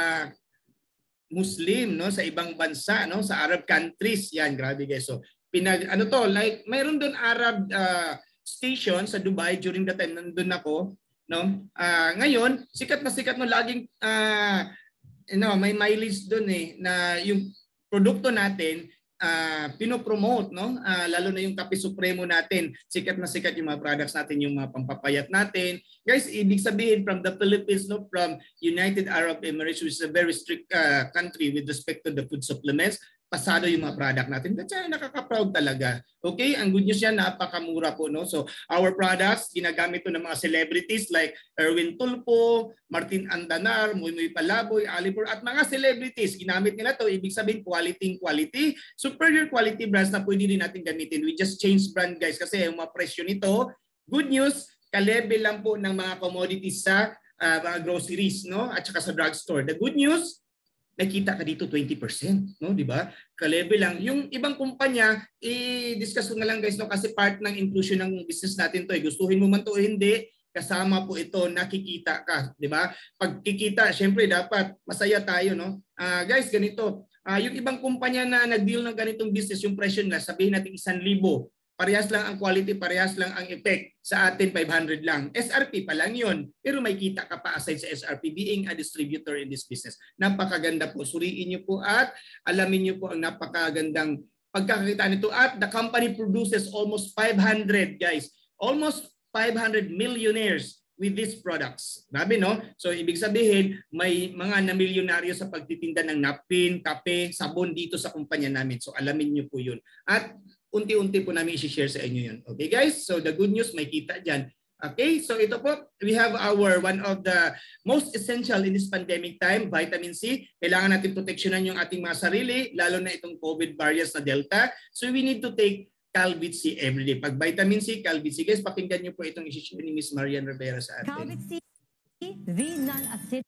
Muslim, no, sa ibang bansa, no, sa Arab countries. Yan, grabe guys. So, pinag, ano to, like, mayroon doon Arab uh, station sa Dubai during the time nandun ako, no. Uh, ngayon, sikat na sikat no, laging, uh, you know, may mileage doon eh, na yung produkto natin uh, pinopromote, no? Uh, lalo na yung Kape Supremo natin. Sikat na sikat yung mga products natin, yung mga pampapayat natin. Guys, ibig sabihin from the Philippines, no, from United Arab Emirates, which is a very strict uh, country with respect to the food supplements, pasado yung mga product natin. That's why nakaka-proud talaga. Okay? Ang good news yan, napakamura po, no? So, our products, ginagamit to ng mga celebrities like Erwin Tulfo, Martin Andanar, Muy Palaboy, Alipur, at mga celebrities. Ginamit nila to. Ibig sabihin, quality quality. Superior quality brands na pwede rin natin gamitin. We just change brand, guys, kasi yung mga presyo nito, good news, ka-level lang po ng mga commodities sa uh, mga groceries, no? At saka sa drugstore. The good news, nakita ka dito twenty percent, no, di ba? Ka-level lang. Yung ibang kumpanya, i-discuss ko na lang guys, no, kasi part ng inclusion ng business natin to, eh. Gustuhin mo man to o hindi, kasama po ito, nakikita ka, di ba? Pag kikita, syempre dapat masaya tayo, no? Uh, guys, ganito, uh, yung ibang kumpanya na nag-deal ng ganitong business, yung presyo nila, sabihin natin isang libo, parehas lang ang quality, parehas lang ang effect. Sa atin, five hundred lang. S R P pa lang yun. Pero may kita ka pa aside sa S R P being a distributor in this business. Napakaganda po. Suriin nyo po at alamin nyo po ang napakagandang pagkakita nito. At the company produces almost five hundred, guys. Almost five hundred millionaires with these products. Grabe, no? So, ibig sabihin, may mga na-milyonaryo sa pagtitinda ng napkin, kape, sabon dito sa kumpanya namin. So, alamin nyo po yun. At unti-unti po namin i-share sa inyo yun. Okay guys? So the good news, may kita dyan. Okay? So ito po, we have our one of the most essential in this pandemic time, vitamin C. Kailangan natin proteksyonan yung ating mga sarili, lalo na itong COVID variants na Delta. So we need to take Calvit C every day. Pag vitamin C, Calvit C. Guys, pakinggan nyo po itong i-share ni Miss Marian Rivera sa atin. Calvit C, the non-acid.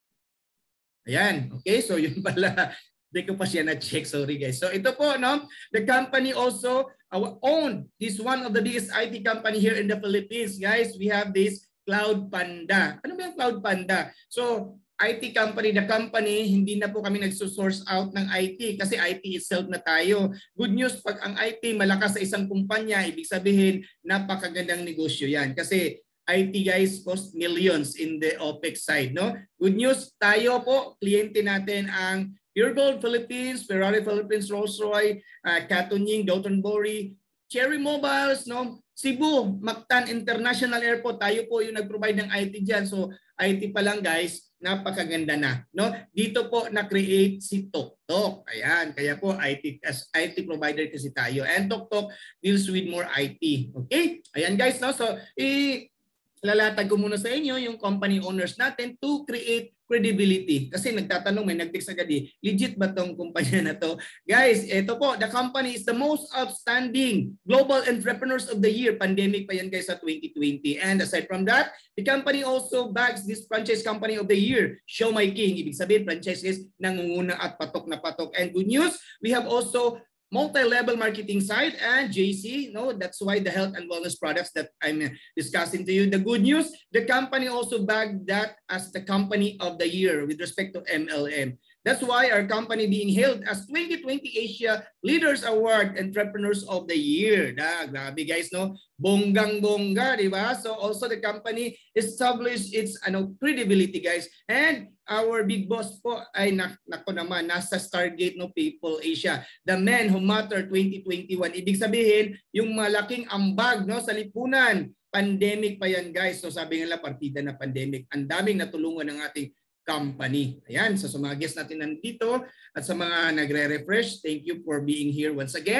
Ayan. Okay? So yun pala. Hindi ko pa siya na-check. Sorry guys. So ito po, no? The company also uh, owned this one of the biggest I T company here in the Philippines. Guys, we have this Cloud Panda. Ano ba yung Cloud Panda? So, I T company, the company, hindi na po kami nagsusource out ng I T kasi I T itself na tayo. Good news, pag ang I T malakas sa isang kumpanya, ibig sabihin, napakagandang negosyo yan. Kasi I T guys cost millions in the OPEX side, no? Good news, tayo po, kliyente natin ang Pure Gold Philippines, Ferrari Philippines, Rolls-Royce, uh, Katunying, Dotonbori, Cherry Mobiles, no? Cebu, Mactan International Airport, tayo po yung nag-provide ng I T dyan. So I T pa lang guys, napakaganda na, no? Dito po na-create si TokTok. Ayan, kaya po I T as I T provider kasi tayo. And TokTok deals with more I T. Okay? Ayan guys, no? So i lalatag ko muna sa inyo yung company owners natin to create credibility. Kasi nagtatanong, may nag-text agad eh, legit ba tong kumpanya na to? Guys, ito po, the company is the most outstanding global entrepreneurs of the year. Pandemic pa yan guys sa twenty twenty. And aside from that, the company also bags this franchise company of the year, Show My King. Ibig sabihin, franchise is nangunguna at patok na patok. And good news, we have also multi-level marketing side and J C, no, that's why the health and wellness products that I'm discussing to you. The good news, the company also bagged that as the company of the year with respect to M L M. That's why our company being hailed as twenty twenty Asia Leaders Award Entrepreneurs of the Year. Da, grabe guys, no? Bonggang-bongga, di ba? So also the company established its ano, credibility guys. And our big boss po ay nak nako naman nasa Stargate no People Asia. The Man Who Matter twenty twenty-one. Ibig sabihin, yung malaking ambag no sa lipunan. Pandemic pa yan guys. So sabi nila partida na pandemic. Ang daming natulungan ng ating company. Ayan, so sa mga guests natin nandito at sa mga nagre-refresh, thank you for being here once again.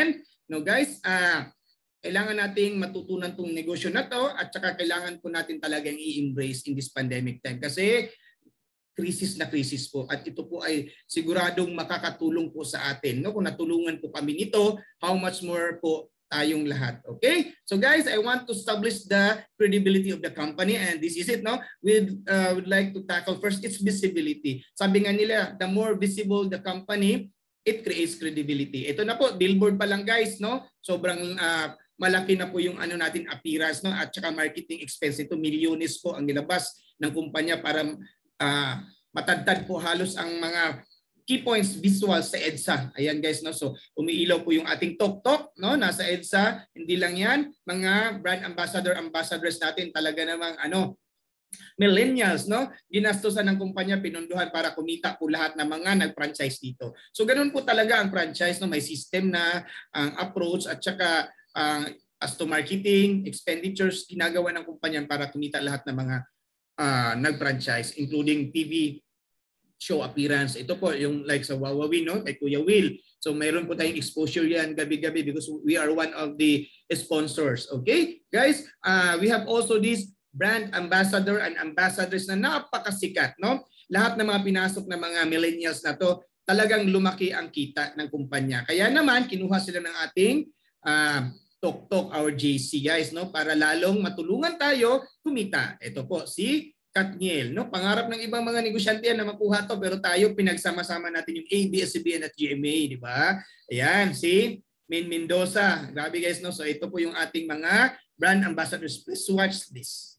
No guys, ah kailangan nating matutunan tong negosyo na to at saka kailangan po natin talagang i-embrace in this pandemic time kasi krisis na krisis po at ito po ay siguradong makakatulong po sa atin. No? Kung natulungan po kami nito, how much more po tayong lahat. Okay? So guys, I want to establish the credibility of the company and this is it. No? We'd, uh, would like to tackle first its visibility. Sabi nga nila, the more visible the company, it creates credibility. Ito na po, billboard pa lang guys. No? Sobrang uh, malaki na po yung ano natin appearance no? At saka marketing expense. Ito, milyones po ang nilabas ng kumpanya para uh, matadtad po halos ang mga key points visual sa EDSA. Ayan guys, no? So umiilaw po yung ating tok-tok, no? Nasa EDSA, hindi lang yan, mga brand ambassador, ambassadors natin talaga namang ano, millennials, no? Ginastosan ng kumpanya, pinunduhan para kumita po lahat ng mga nag-franchise dito. So ganoon po talaga ang franchise, no? May system na ang uh, approach at saka uh, as to marketing, expenditures, ginagawa ng kumpanya para kumita lahat ng mga uh, nag-franchise, including T V show appearance. Ito po yung like sa Wawawin, no? Kay Kuya Will. So mayroon po tayong exposure yan gabi-gabi because we are one of the sponsors. Okay? Guys, uh, we have also this brand ambassador and ambassadors na napakasikat, no? Lahat ng mga pinasok na mga millennials na to, talagang lumaki ang kita ng kumpanya. Kaya naman, kinuha sila ng ating uh, Tok-Tok, our J C, guys, no? Para lalong matulungan tayo kumita. Ito po, si Katniel, no? Pangarap ng ibang mga negosyante yan na makuha to pero tayo pinagsama-sama natin yung A B S C B N at G M A, di ba? Ayan, si Min Mendoza. Grabe guys, no? So ito po yung ating mga brand ambassadors. Please watch this.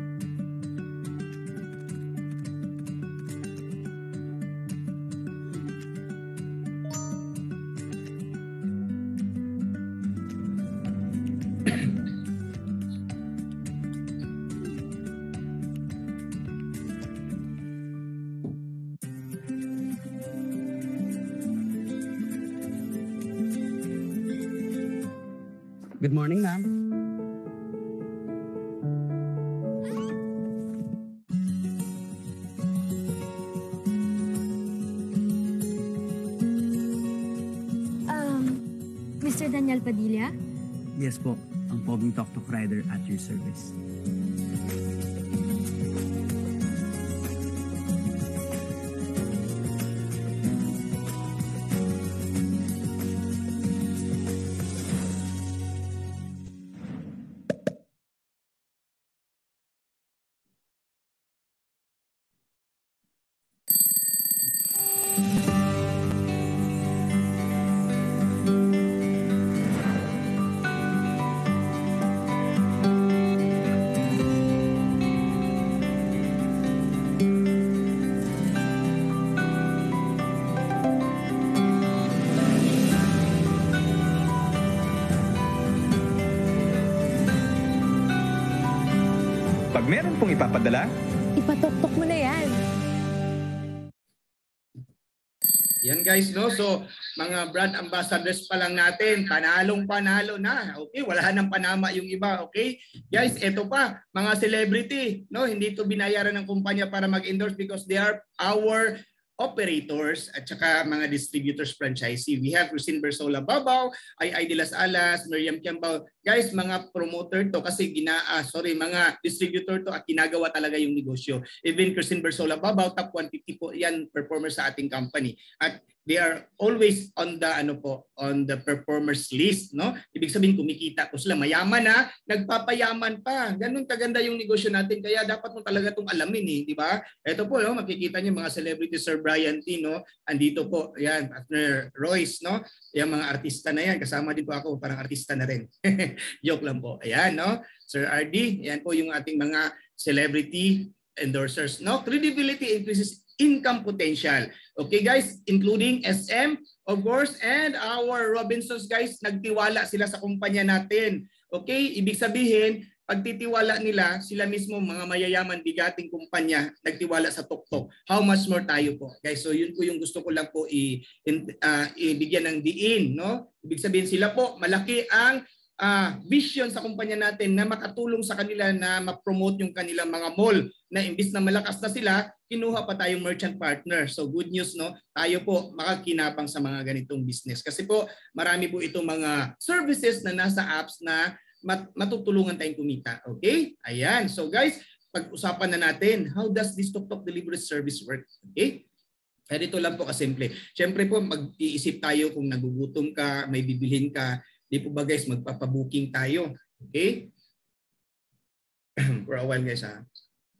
Good morning, ma'am. Um, Mister Daniel Padilla? Yes po, ang poging Tok-Tok rider at your service. Pag meron pong ipapadala, Ipatok-tok mo na yan. Yan guys, no? So, mga brand ambassadors pa lang natin, panalong panalo na. Okay, wala nang panama yung iba, okay? Guys, eto pa, mga celebrity, no? Hindi to binayaran ng kumpanya para mag-endorse because they are our operators at saka mga distributors franchisee. We have Christine Bersola Babaw, Ay Ay de las Alas, Miriam Kiambao. Guys, mga promoter to kasi gina ah, sorry, mga distributor to at ginagawa talaga yung negosyo. Even Christine Bersola Babaw, top one fifty po yan performer sa ating company. At they are always on the ano po, on the performers list, no? Ibig sabihin kumikita ko sila, mayaman na, nagpapayaman pa. Ganun kaganda yung negosyo natin kaya dapat mo talaga tong alamin eh, di ba? Ito po, no, makikita niyo mga celebrity, Sir Brian T, no? Andito po, yan, partner Royce, no? Yung mga artista na yan, kasama din po ako, parang artista na rin. Joke lang po. Ayan, no? Sir R D, yan po yung ating mga celebrity endorsers, no? Credibility increases income potential. Okay guys, including S M, of course, and our Robinsons guys, nagtiwala sila sa kumpanya natin. Okay, ibig sabihin, pagtitiwala nila, sila mismo mga mayayaman bigating kumpanya, nagtiwala sa Tok-Tok. How much more tayo po? Guys, so yun po yung gusto ko lang po i, in, uh, ibigyan ng diin, no? Ibig sabihin sila po, malaki ang uh, vision sa kumpanya natin na makatulong sa kanila na ma-promote yung kanilang mga mall na imbis na malakas na sila, kinuha pa tayong merchant partner. So good news, no? Tayo po makakinabang sa mga ganitong business. Kasi po marami po itong mga services na nasa apps na mat- matutulungan tayong kumita. Okay? Ayan. So guys, pag-usapan na natin, how does this Tok-Tok delivery service work? Okay? Kaya dito lang po kasimple. Siyempre po, mag-iisip tayo kung nagugutom ka, may bibilhin ka. Di po ba guys, magpapabooking tayo. Okay? For a while guys ha.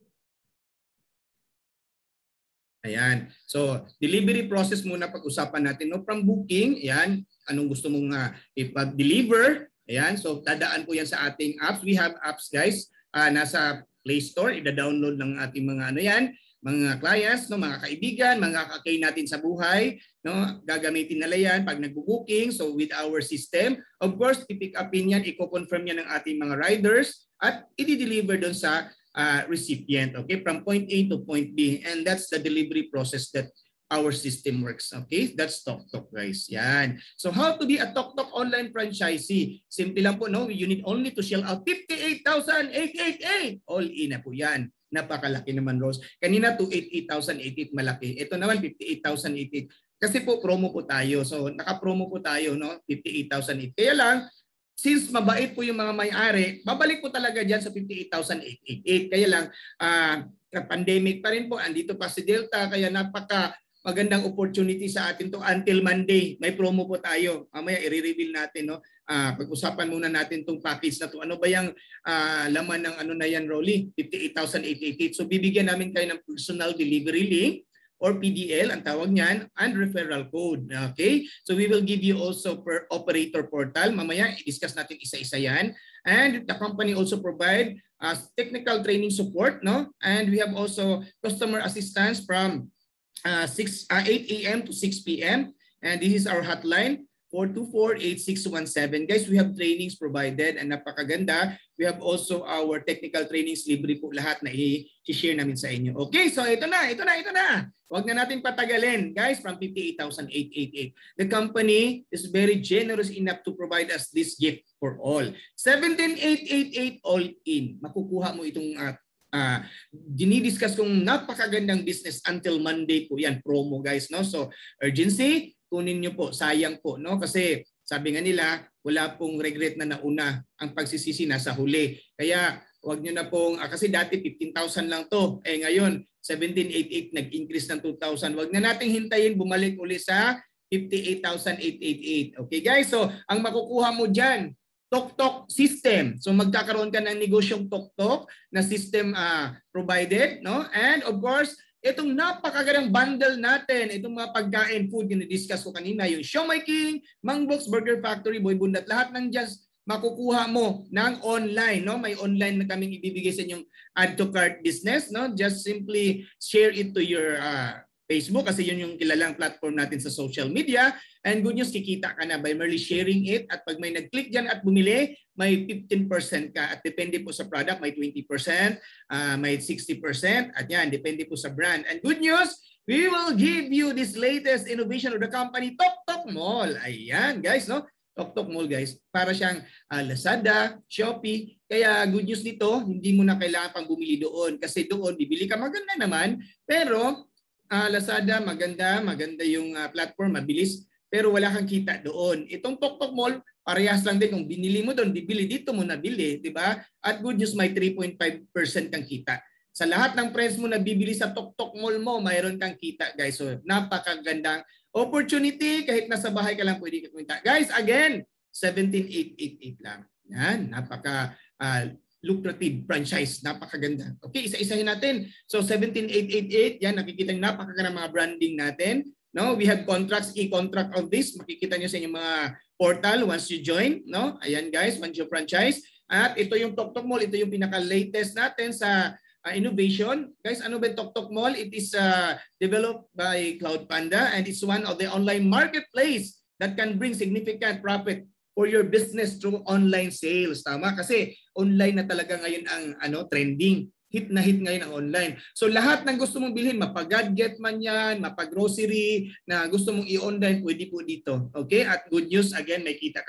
Ayan. So, delivery process muna pag-usapan natin. No? From booking, ayan, anong gusto mong uh, ipag-deliver. Ayan. So, dadaan po yan sa ating apps. We have apps guys. Uh, nasa Play Store. Ida-download ng ating mga ano yan. Mga clients, no, mga kaibigan, mga kakay natin sa buhay, no, gagamitin nila yan pag nagbo-booking. So with our system, of course, i-pick upin yan, i-confirm yan ng ating mga riders at i-deliver doon sa uh, recipient, okay, from point A to point B. And that's the delivery process that our system works. Okay, that's Tok-Tok guys. Yan. So how to be a Tok-Tok online franchisee? Simple lang po, no? You need only to shell out fifty-eight thousand eight hundred eighty-eight. All in na po yan. Napakalaki naman, Rose. Kanina two hundred eighty-eight thousand eight hundred eighty-eight malaki. Ito naman fifty-eight thousand eight hundred eighty-eight. Kasi po promo po tayo. So naka-promo po tayo, no? fifty-eight thousand eight hundred eighty. Kaya lang, since mabait po yung mga may-ari, babalik po talaga diyan sa fifty-eight thousand eight hundred eighty-eight. Kaya lang, uh, pandemic pa rin po. Andito pa si Delta. Kaya napaka magandang opportunity sa atin to until Monday. May promo po tayo. Mamaya i-reveal natin, no. Uh, pag-usapan muna natin tong package na to. Ano ba yung uh, laman ng ano na yan, Rolly? fifty-eight thousand eight hundred eighty-eight. So bibigyan namin kayo ng personal delivery link or P D L ang tawag niyan and referral code. Okay? So we will give you also per operator portal. Mamaya i-discuss natin isa-isa yan. And the company also provide uh, technical training support, no? And we have also customer assistance from Uh, six, uh, eight A M to six P M and this is our hotline four two four, eight six one seven. Guys, we have trainings provided and napakaganda. We have also our technical trainings libre po lahat na i-share namin sa inyo. Okay, so ito na, ito na, ito na. Huwag na natin patagalin. Guys, from fifty-eight thousand eight hundred eighty-eight. The company is very generous enough to provide us this gift for all. seventeen thousand eight hundred eighty-eight all in. Makukuha mo itong uh, Uh, dinidiscuss kong napakagandang business until Monday po yan, promo guys, no? So urgency, kunin nyo po, sayang po, no? Kasi sabi nga nila, wala pong regret na nauna, ang pagsisisi nasa huli. Kaya wag nyo na pong, uh, kasi dati fifteen thousand lang to, eh ngayon seventeen thousand eight hundred eighty-eight nag-increase ng two thousand. Wag na nating hintayin bumalik uli sa fifty-eight thousand eight hundred eighty-eight. Okay guys, so ang makukuha mo dyan, Tok-Tok system. So magkakaroon ka ng negosyong Tok-Tok na system uh, provided, no? And of course, itong napakagandang bundle natin, itong mga pagkain, food yung na-discuss ko kanina, yung Siomai King, Mangbox Burger Factory, Boy Bundat, lahat ng just makukuha mo ng online, no? May online na kaming ibibigay sa inyong add to cart business, no? Just simply share it to your uh, Facebook kasi yun yung kilalang platform natin sa social media. And good news, kikita ka na by merely sharing it. At pag may nag-click dyan at bumili, may fifteen percent ka. At depende po sa product, may twenty percent, uh, may sixty percent. At yan, depende po sa brand. And good news, we will give you this latest innovation of the company, Tok-Tok Mall. Ayan, guys, no? Tok-Tok Mall, guys. Para siyang uh, Lazada, Shopee. Kaya good news dito, hindi mo na kailangan pang bumili doon. Kasi doon, bibili ka maganda naman. Pero uh, Lazada, maganda. Maganda yung uh, platform, mabilis. Pero wala kang kita doon. Itong Tok-Tok Mall, parehas lang din. Kung binili mo doon, bibili dito mo nabili, di ba? At good news, may three point five percent kang kita. Sa lahat ng friends mo na bibili sa Tok-Tok Mall mo, mayroon kang kita, guys. So, napakagandang opportunity. Kahit nasa bahay ka lang, pwede ka kumita. Guys, again, seventeen thousand eight hundred eighty-eight lang. Yan, napaka uh, lucrative franchise. Napakaganda. Okay, isa-isahin natin. So, seventeen thousand eight hundred eighty-eight, yan, nakikita nyo napakaganda mga branding natin. No, we have contracts, e-contract of this. Makikita niyo sa inyong mga portal once you join, no? Ayan guys, once you franchise. At ito yung Tok-Tok Mall, ito yung pinaka-latest natin sa uh, innovation. Guys, ano ba yung Tok-Tok Mall? It is uh, developed by Cloud Panda and it's one of the online marketplace that can bring significant profit for your business through online sales. Tama? Kasi online na talaga ngayon ang ano trending. Hit na hit ngayon ang online. So lahat ng gusto mong bilhin, mapag-gadget man yan, mapag-grocery, na gusto mong i-online, pwede po dito. Okay? At good news, again, may kita kang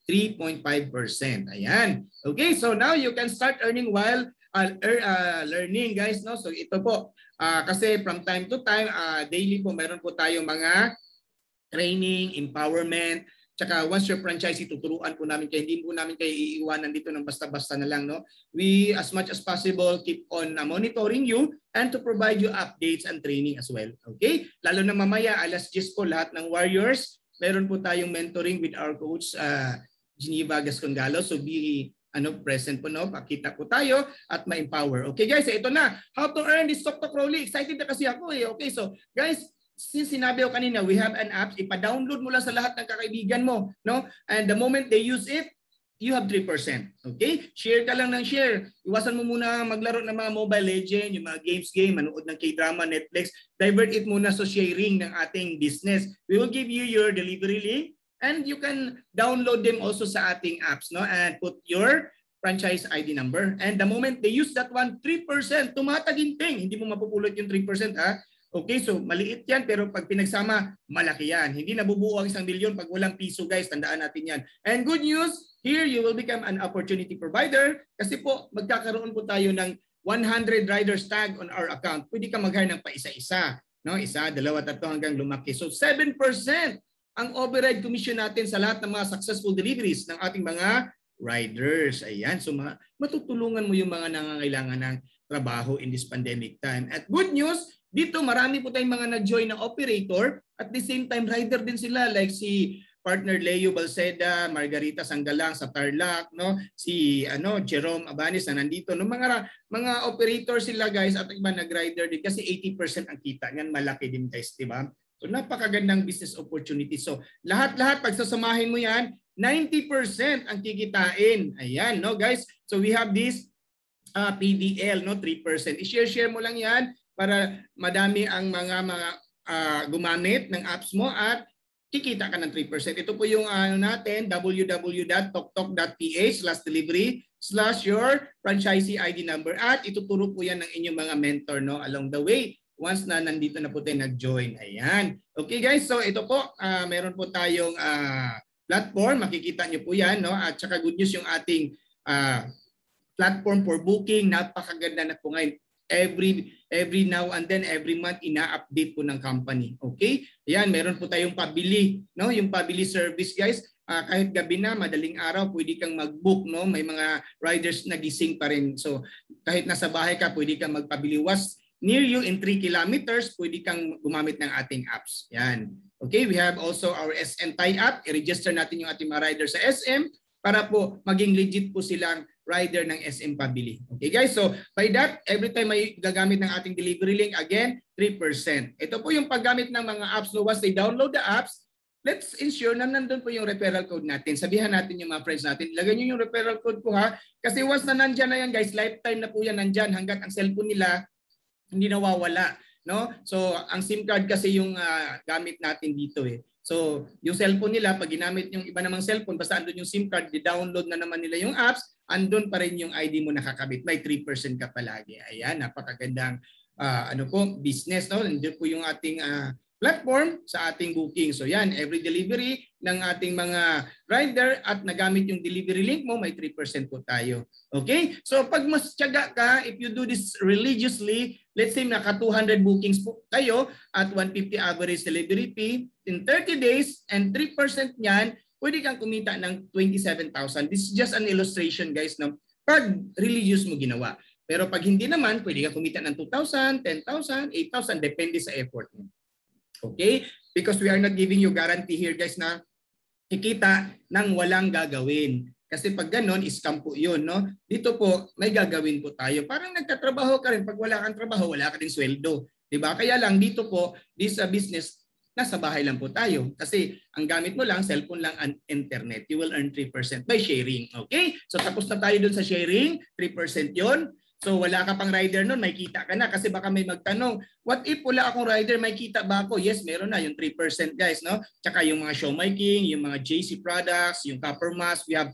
three point five percent. Ayan. Okay, so now you can start earning while uh, er, uh, learning, guys. No? So ito po, uh, kasi from time to time, uh, daily po, meron po tayong mga training, empowerment, tsaka once your franchisee, tuturuan po namin kayo, hindi po namin kayo iiwanan dito ng basta-basta na lang. No? We, as much as possible, keep on uh, monitoring you and to provide you updates and training as well. Okay? Lalo na mamaya, alas diyes po, lahat ng Warriors, meron po tayong mentoring with our coach, uh, Geneva Gascongalo. So be ano, present po, no? Pakita po tayo at ma-empower. Okay guys, ito na. How to earn this TokTok Rolly. Excited na kasi ako eh. Okay, so guys, since sinabi ko kanina, we have an app, ipa-download mo lang sa lahat ng kakaibigan mo, no? And the moment they use it, you have three percent. Okay? Share ka lang ng share. Iwasan mo muna maglaro ng mga Mobile Legends, yung mga games game, manood ng K-drama, Netflix. Divert it muna sa sharing ng ating business. We will give you your delivery link and you can download them also sa ating apps, no? And put your franchise I D number. And the moment they use that one, three percent, tumataginting. Hindi mo mapupulot yung three percent, ha? Okay, so maliit yan, pero pag pinagsama, malaki yan. Hindi nabubuo ang isang milyon pag walang piso, guys. Tandaan natin yan. And good news, here you will become an opportunity provider kasi po, magkakaroon po tayo ng one hundred riders tag on our account. Pwede ka mag-hire ng pa isa-isa. No? Isa, dalawa, tatlo hanggang lumaki. So seven percent ang override commission natin sa lahat ng mga successful deliveries ng ating mga riders. Ayan, so ma matutulungan mo yung mga nangangailangan ng trabaho in this pandemic time. At good news, dito marami po tayong mga nag-join na operator. At the same time, rider din sila like si partner Leo Balceda, Margarita Sanggalang sa Tarlac, no? Si ano Jerome Abanis na nandito. No, mga mga operator sila, guys, at iba nag-rider din kasi eighty percent ang kita. Yan malaki din, guys, di ba? So napakagandang business opportunity. So lahat-lahat pagsasamahin mo yan, ninety percent ang kikitain. Ayan, no, guys? So we have this uh, P D L, no, three percent. I-share-share mo lang yan para madami ang mga mga uh, gumamit ng apps mo at kikita ka ng three percent. Ito po yung ano natin, w w w dot toktok dot p h slash delivery slash your franchisee I D number. At ituturo po yan ng inyong mga mentor, no, along the way once na nandito na po tayo nag-join. Ayan. Okay guys, so ito po, uh, meron po tayong uh, platform. Makikita nyo po yan, no? At saka good news yung ating uh, platform for booking. Napakaganda na po ngayon. Every every now and then, every month, ina-update po ng company. Okay? Ayan, meron po tayong pabili, no? Yung pabili service, guys. Uh, kahit gabi na, madaling araw, pwede kang mag-book, no? May mga riders na gising pa rin. So, kahit nasa bahay ka, pwede kang magpabili. Was near you in three kilometers, pwede kang gumamit ng ating apps. Yan. Okay, we have also our S M tie-up. I-register natin yung ating mga riders sa S M para po maging legit po silang rider ng S M Pabili. Okay guys, so by that, every time may gagamit ng ating delivery link, again, three percent. Ito po yung paggamit ng mga apps. No, once they download the apps, let's ensure na nandun po yung referral code natin. Sabihan natin yung mga friends natin, lagyan nyo yung referral code po, ha. Kasi once na nandyan na yan, guys, lifetime na po yan nandyan hanggat ang cellphone nila hindi nawawala, no? So ang SIM card kasi yung uh, gamit natin dito eh. So yung cellphone nila, pag ginamit yung iba namang cellphone, basta andun yung SIM card, di-download na naman nila yung apps, andun pa rin yung I D mo nakakabit. May three percent ka palagi. Ayan, napakagandang uh, ano po, business, no? Nandun po yung ating uh, platform sa ating booking. So yan, every delivery ng ating mga rider at nagamit yung delivery link mo, may three percent po tayo. Okay? So pag mas tiyaga ka, if you do this religiously, let's say naka two hundred bookings po kayo at one fifty average delivery fee, in thirty days and three percent niyan, pwede kang kumita ng twenty-seven thousand. This is just an illustration, guys, no? Pag religious mo ginawa. Pero pag hindi naman, pwede kang kumita ng two thousand, ten thousand, eight thousand, depende sa effort mo. Okay? Because we are not giving you guarantee here, guys, na kikita ng walang gagawin. Kasi pag ganon, scam po yun, no? Dito po, may gagawin po tayo. Parang nagtatrabaho ka rin. Pag wala kang trabaho, wala ka rin sweldo. Diba? Kaya lang, dito po, this uh, business, nasa bahay lang po tayo. Kasi ang gamit mo lang, cellphone lang and internet. You will earn three percent by sharing. Okay? So tapos na tayo dun sa sharing. three percent yun. So wala ka pang rider nun, may kita ka na. Kasi baka may magtanong, what if wala akong rider, may kita ba ako? Yes, meron na yung three percent, guys, no? Tsaka yung mga showmaking, yung mga J C products, yung Copper Mask, we have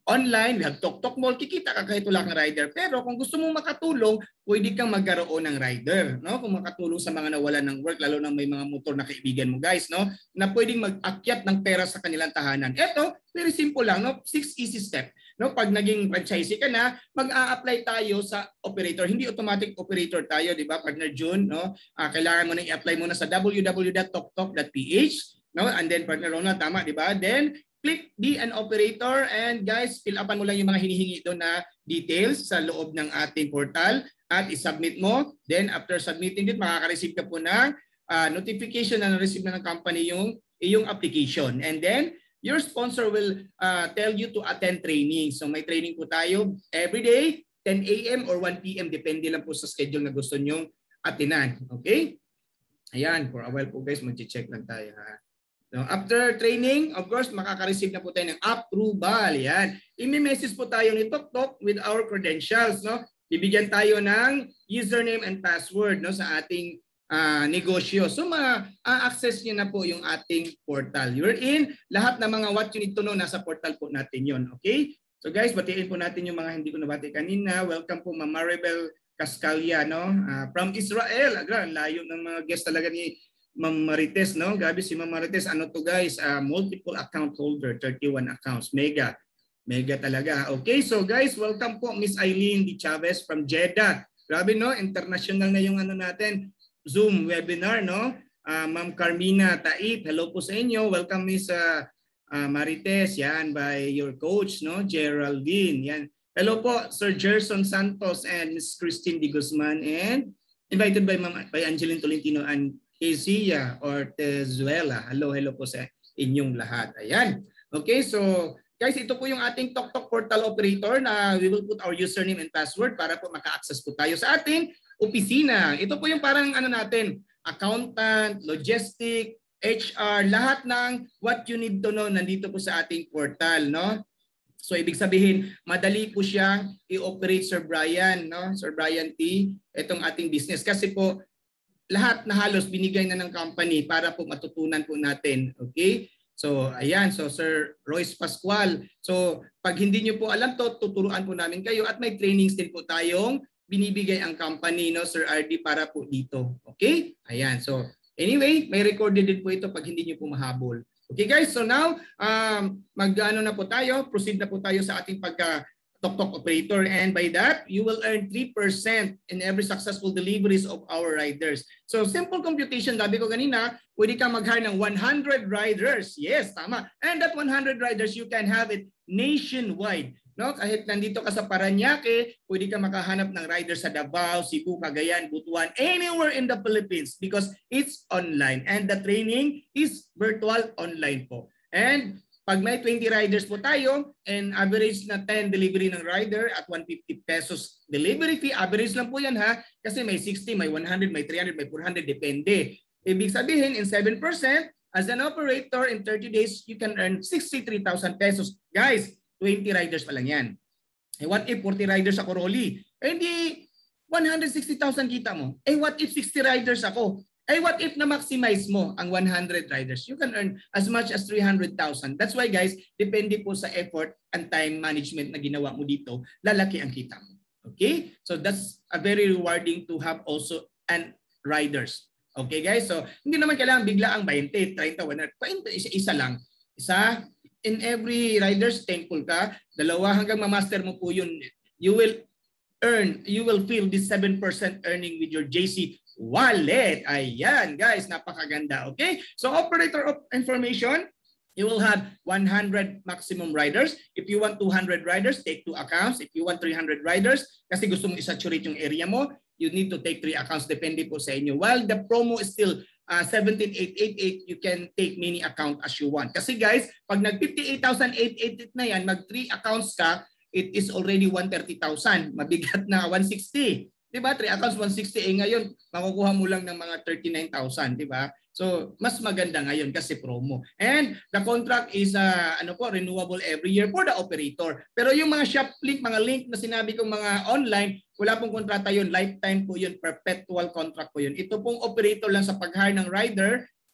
online, we have Tok Tok Mall, kikita ka kahit wala kang rider. Pero kung gusto mong makatulong, pwede kang magkaroon ng rider, no? Kung makatulong sa mga nawalan ng work, lalo na may mga motor na kaibigan mo, guys, no? Na pwedeng mag-akyat ng pera sa kanilang tahanan. Ito, very simple lang, no? Six easy step. No, pag naging franchisee ka na, mag-a-apply tayo sa operator. Hindi automatic operator tayo, di ba? Partner June, no? Uh, kailangan mo nang i-apply muna sa w w w dot tok tok dot p h, no? And then partner Ronald, tama, di ba? Then click be an operator, and guys, fill upan mo lang yung mga hinihingi doon na details sa loob ng ating portal at i-submit mo. Then after submitting it, makaka-receive ka po ng uh, notification na na-receive na ng company yung iyong application. And then your sponsor will uh, tell you to attend training. So may training po tayo every day, ten a m or one p m Depende lang po sa schedule na gusto nyong atinan. Okay? Ayan, for a while po guys, mag-check lang tayo. Ha? So after training, of course, makaka-receive na po tayo ng approval. Yan. I-message po tayo ni Tok Tok with our credentials. No? Bibigyan tayo ng username and password, no, sa ating Uh, negosyo. So ma-access niyo na po yung ating portal. You're in. Lahat ng mga what you need to know nasa portal po natin yon. Okay? So guys, batiin po natin yung mga hindi ko nabati kanina. Welcome po Ma'am Maribel Cascalia, no? Uh, from Israel. Agra, layo ng mga guest talaga ni Ma'am Marites, no? Grabe si Ma'am Marites. Ano to guys? Uh, multiple account holder, thirty-one accounts. Mega. Mega talaga. Okay, so guys, welcome po Miss Eileen Di Chavez from Jeddah. Grabe, no? International na yung ano natin. Zoom webinar, no? Uh, Ma'am Carmina Tait, hello po sa inyo. Welcome Miss uh, uh, Marites, yan, by your coach, no? Geraldine, yan. Hello po, Sir Gerson Santos and Miss Christine Di Guzman, and invited by Ma'am by Angeline Tolentino and Kezia Ortezuela. Hello, hello po sa inyong lahat. Ayan. Okay, so guys, ito po yung ating Tok Tok portal operator na we will put our username and password para po maka-access po tayo sa ating opisina. Ito po yung parang ano natin, accountant, logistic, H R, lahat ng what you need to know nandito po sa ating portal, no? So ibig sabihin, madali po siyang i-operate, Sir Brian, no? Sir Brian T, itong ating business kasi po lahat na halos binigay na ng company para po matutunan po natin, okay? So ayan, so Sir Royce Pascual. So pag hindi niyo po alam to, tuturuan po namin kayo at may trainings din po tayong binibigay ang company, no, Sir R D, para po dito. Okay? Ayan. So, anyway, may recorded din po ito pag hindi nyo po mahabol. Okay guys, so now, um, mag-ano na po tayo, proceed na po tayo sa ating pagka Tok Tok operator, and by that, you will earn three percent in every successful deliveries of our riders. So, simple computation, sabi ko kanina, pwede kang mag-hire ng one hundred riders. Yes, tama. And that one hundred riders, you can have it nationwide. No, kahit nandito ka sa Parañaque, pwede ka makahanap ng rider sa Davao, Cebu, Cagayan, Butuan, anywhere in the Philippines because it's online and the training is virtual online po. And pag may twenty riders po tayo and average na ten delivery ng rider at one hundred fifty pesos delivery fee, average lang po yan ha, kasi may sixty, may one hundred, may three hundred, may four hundred, depende. Ibig sabihin, in seven percent, as an operator in thirty days, you can earn sixty-three thousand pesos. Guys, twenty riders pa lang yan. Eh what if forty riders ako, Rolly? Eh di one hundred sixty thousand kita mo. Eh what if sixty riders ako? Eh what if na-maximize mo ang one hundred riders? You can earn as much as three hundred thousand. That's why guys, depende po sa effort and time management na ginawa mo dito, lalaki ang kita mo. Okay? So that's a very rewarding to have also and riders. Okay guys? So hindi naman kailangan bigla ang twenty, thirty, one hundred. Isa, isa lang. Isa, in every riders, thankful ka. Dalawa hanggang ma-master mo po yun. You will earn, you will feel this seven percent earning with your J C wallet. Ayan, guys, napakaganda. Okay? So, operator of information, you will have one hundred maximum riders. If you want two hundred riders, take two accounts. If you want three hundred riders, kasi gusto mong isaturate yung area mo, you need to take three accounts. Depende po sa inyo. While the promo is still uh, seventeen thousand eight hundred eighty-eight, you can take many account as you want. Kasi guys, pag nag fifty-eight thousand eight hundred eighty-eight na yan, mag three accounts ka, it is already one hundred thirty thousand. Mabigat na one hundred sixty. Diba? three accounts, one hundred sixty. Eh ngayon, makukuha mo lang ng mga thirty-nine thousand. Diba? So, mas maganda ngayon kasi promo. And the contract is uh, ano po, renewable every year for the operator. Pero yung mga shop link, mga link na sinabi kong mga online, wala pong kontrata yun. Lifetime po yun. Perpetual contract po yun. Ito pong operator lang sa pag-hire ng rider,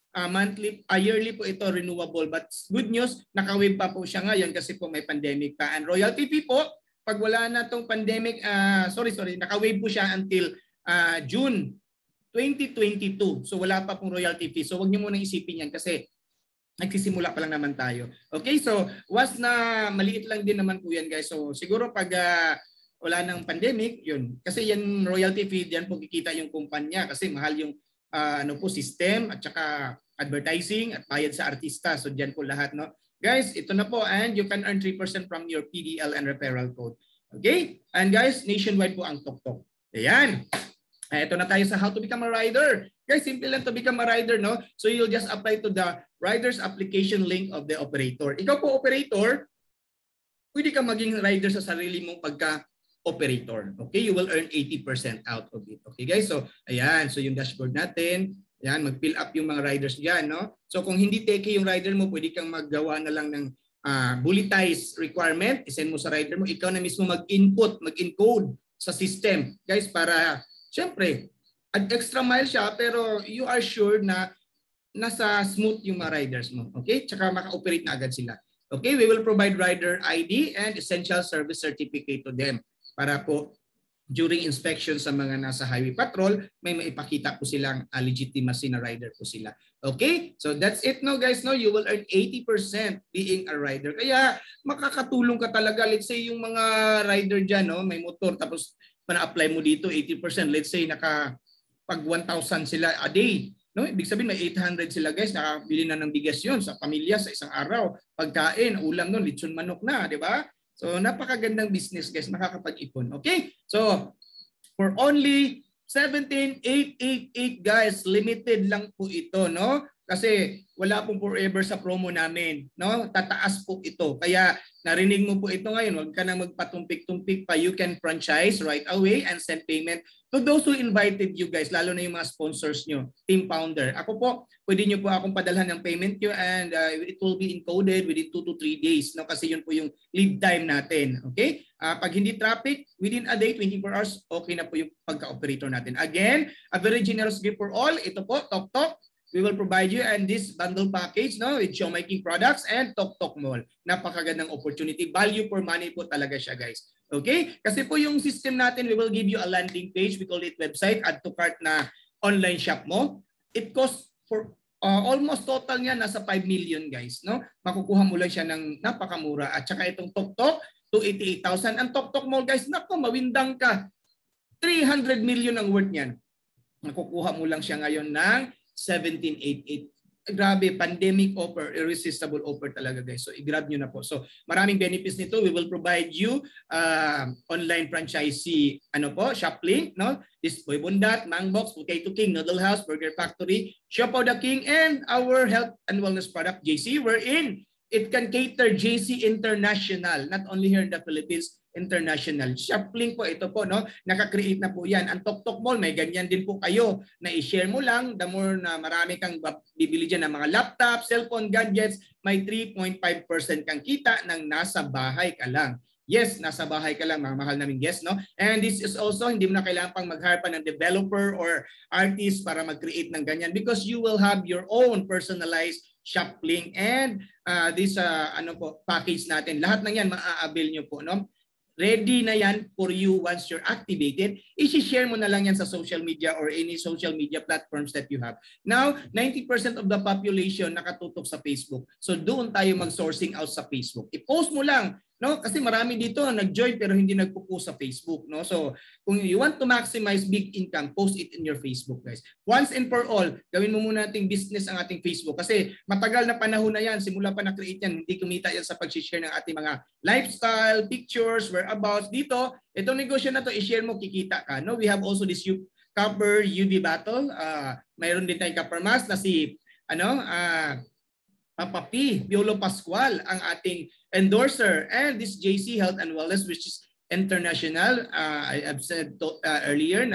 uh, monthly, uh, yearly po ito renewable. But good news, naka-waive pa po siya ngayon kasi po may pandemic pa. And royalty fee po, pag wala na tong pandemic, uh, sorry, sorry, naka-waive po siya until uh, June twenty twenty-two. So wala pa pong royalty fee. So wag niyo muna isipin yan kasi nagsisimula pa lang naman tayo. Okay, so was na maliit lang din naman po yan guys. So siguro pag uh, wala nang pandemic, yun. Kasi yan royalty fee, yan po kikita yung kumpanya kasi mahal yung uh, ano po system at saka advertising at bayad sa artista. So diyan po lahat, no? Guys, ito na po and you can earn three percent from your P D L and referral code. Okay? And guys, nationwide po ang TokTok. Ayan. Ito na tayo sa how to become a rider. Guys, simple lang to become a rider, no? So you'll just apply to the rider's application link of the operator. Ikaw po, operator, pwede ka maging rider sa sarili mong pagka-operator. Okay? You will earn eighty percent out of it. Okay, guys? So, ayan. So yung dashboard natin, ayan, mag-fill up yung mga riders dyan, no? So kung hindi teke yung rider mo, pwede kang maggawa na lang ng uh, bulletized requirement. I-send mo sa rider mo. Ikaw na mismo mag-input, mag-encode sa system. Guys, para siyempre, extra mile siya pero you are sure na nasa smooth yung mga riders mo. Okay? Tsaka maka-operate na agad sila. Okay? We will provide rider I D and essential service certificate to them para po during inspection sa mga nasa highway patrol, may maipakita po silang uh, legitimacy na rider po sila. Okay? So that's it no guys. No? You will earn eighty percent being a rider. Kaya makakatulong ka talaga. Let's say yung mga rider dyan, no? May motor tapos na-apply mo dito eighty percent. Let's say naka pag one thousand sila a day. No? Ibig sabihin may eight hundred sila guys. Nakabili na ng bigas yun sa pamilya sa isang araw. Pagkain, ulam nun, lechon manok na. Di ba? So napakagandang business guys, nakakapag-ipon. Okay? So for only seventeen thousand eight hundred eighty-eight guys, limited lang po ito, no? Kasi wala pong forever sa promo namin, no? Tataas po ito. Kaya narinig mo po ito ngayon, huwag ka nang magpatumpik-tumpik pa. You can franchise right away and send payment to those who invited you guys, lalo na yung mga sponsors nyo, team founder. Ako po, pwede nyo po akong padalhan ng payment nyo and uh, it will be encoded within two to three days, no? Kasi yun po yung lead time natin. Okay? Uh, pag hindi traffic, within a day, twenty-four hours, okay na po yung pagka-operator natin. Again, a very generous gift for all. Ito po, TokTok. We will provide you and this bundle package, no, with showmaking products and TokTok Mall. Napakagandang opportunity. Value for money po talaga siya, guys. Okay? Kasi po yung system natin, we will give you a landing page. We call it website, add to cart na online shop mo. It costs for uh, almost total niya nasa five million, guys, no? Makukuha mo lang siya ng napakamura. At saka itong TokTok, two hundred eighty-eight thousand. Ang TokTok Mall, guys, naku, mawindang ka. three hundred million ang worth niyan. Makukuha mo lang siya ngayon ng seventeen eighty-eight. Grabe, pandemic offer, irresistible offer talaga guys. So i-grab nyo na po. So maraming benefits nito. We will provide you uh, online franchisee ano po, shop link, no? This Boy Bundat, Mangbox, Potato King, Noodle House, Burger Factory, Shop of the King, and our health and wellness product J C. We're in. It can cater J C International, not only here in the Philippines, international. Shop link po ito po, no? Naka-create na po yan. Ang TokTok Mall, may ganyan din po kayo na i-share mo lang. The more na marami kang bibili dyan ng mga laptop, cellphone, gadgets, may three point five percent kang kita ng nasa bahay ka lang. Yes, nasa bahay ka lang, mga mahal naming guest, no? And this is also, hindi mo na kailangan pang mag-hire pa ng developer or artist para mag-create ng ganyan because you will have your own personalized shop link and uh, this uh, ano po, package natin. Lahat ng yan maa-avail nyo po, no? Ready na yan for you once you're activated. I-share mo na lang yan sa social media or any social media platforms that you have. Now, ninety percent of the population nakatutok sa Facebook. So doon tayo mag-sourcing out sa Facebook. I-post mo lang, no? Kasi marami dito nag-join pero hindi nagpo-post sa Facebook, no? So, kung you want to maximize big income, post it in your Facebook, guys. Once and for all, gawin mo muna nating business ang ating Facebook kasi matagal na panahon na yan, simula pa na-create yan, hindi kumita yan sa pag-share ng ating mga lifestyle, pictures, whereabouts. Dito, itong negosyo na to, i-share mo, kikita ka, no? We have also this Copper U V Battle. Uh, mayroon din tayong Copper Mask na si, ano, ah, uh, Papa P, Piolo Pascual, ang ating endorser, and this J C Health and Wellness, which is international. Uh, I have said to, uh, earlier na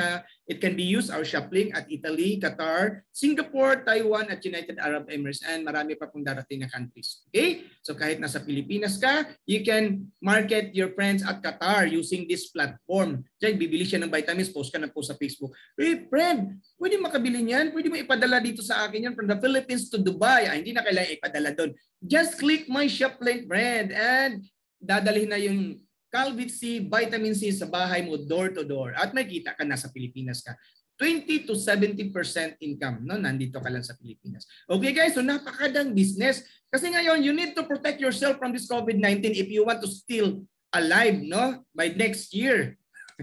It can be used, our ShopLink, at Italy, Qatar, Singapore, Taiwan, at United Arab Emirates, and marami pa pong darating na countries. Okay? So kahit nasa Pilipinas ka, you can market your friends at Qatar using this platform. Diyan, bibili siya ng vitamins, post ka na po sa Facebook. Hey, friend, pwede makabili niyan? Pwede mo ipadala dito sa akin yan from the Philippines to Dubai. Ay, hindi na kailangan ipadala doon. Just click my ShopLink, friend, and dadalhin na yung Calvit C, Vitamin C sa bahay mo door to door at may kita ka na sa Pilipinas ka. twenty to seventy percent income, no? Nandito ka lang sa Pilipinas. Okay guys, so napakadang business. Kasi ngayon, you need to protect yourself from this COVID nineteen if you want to still alive, no? By next year.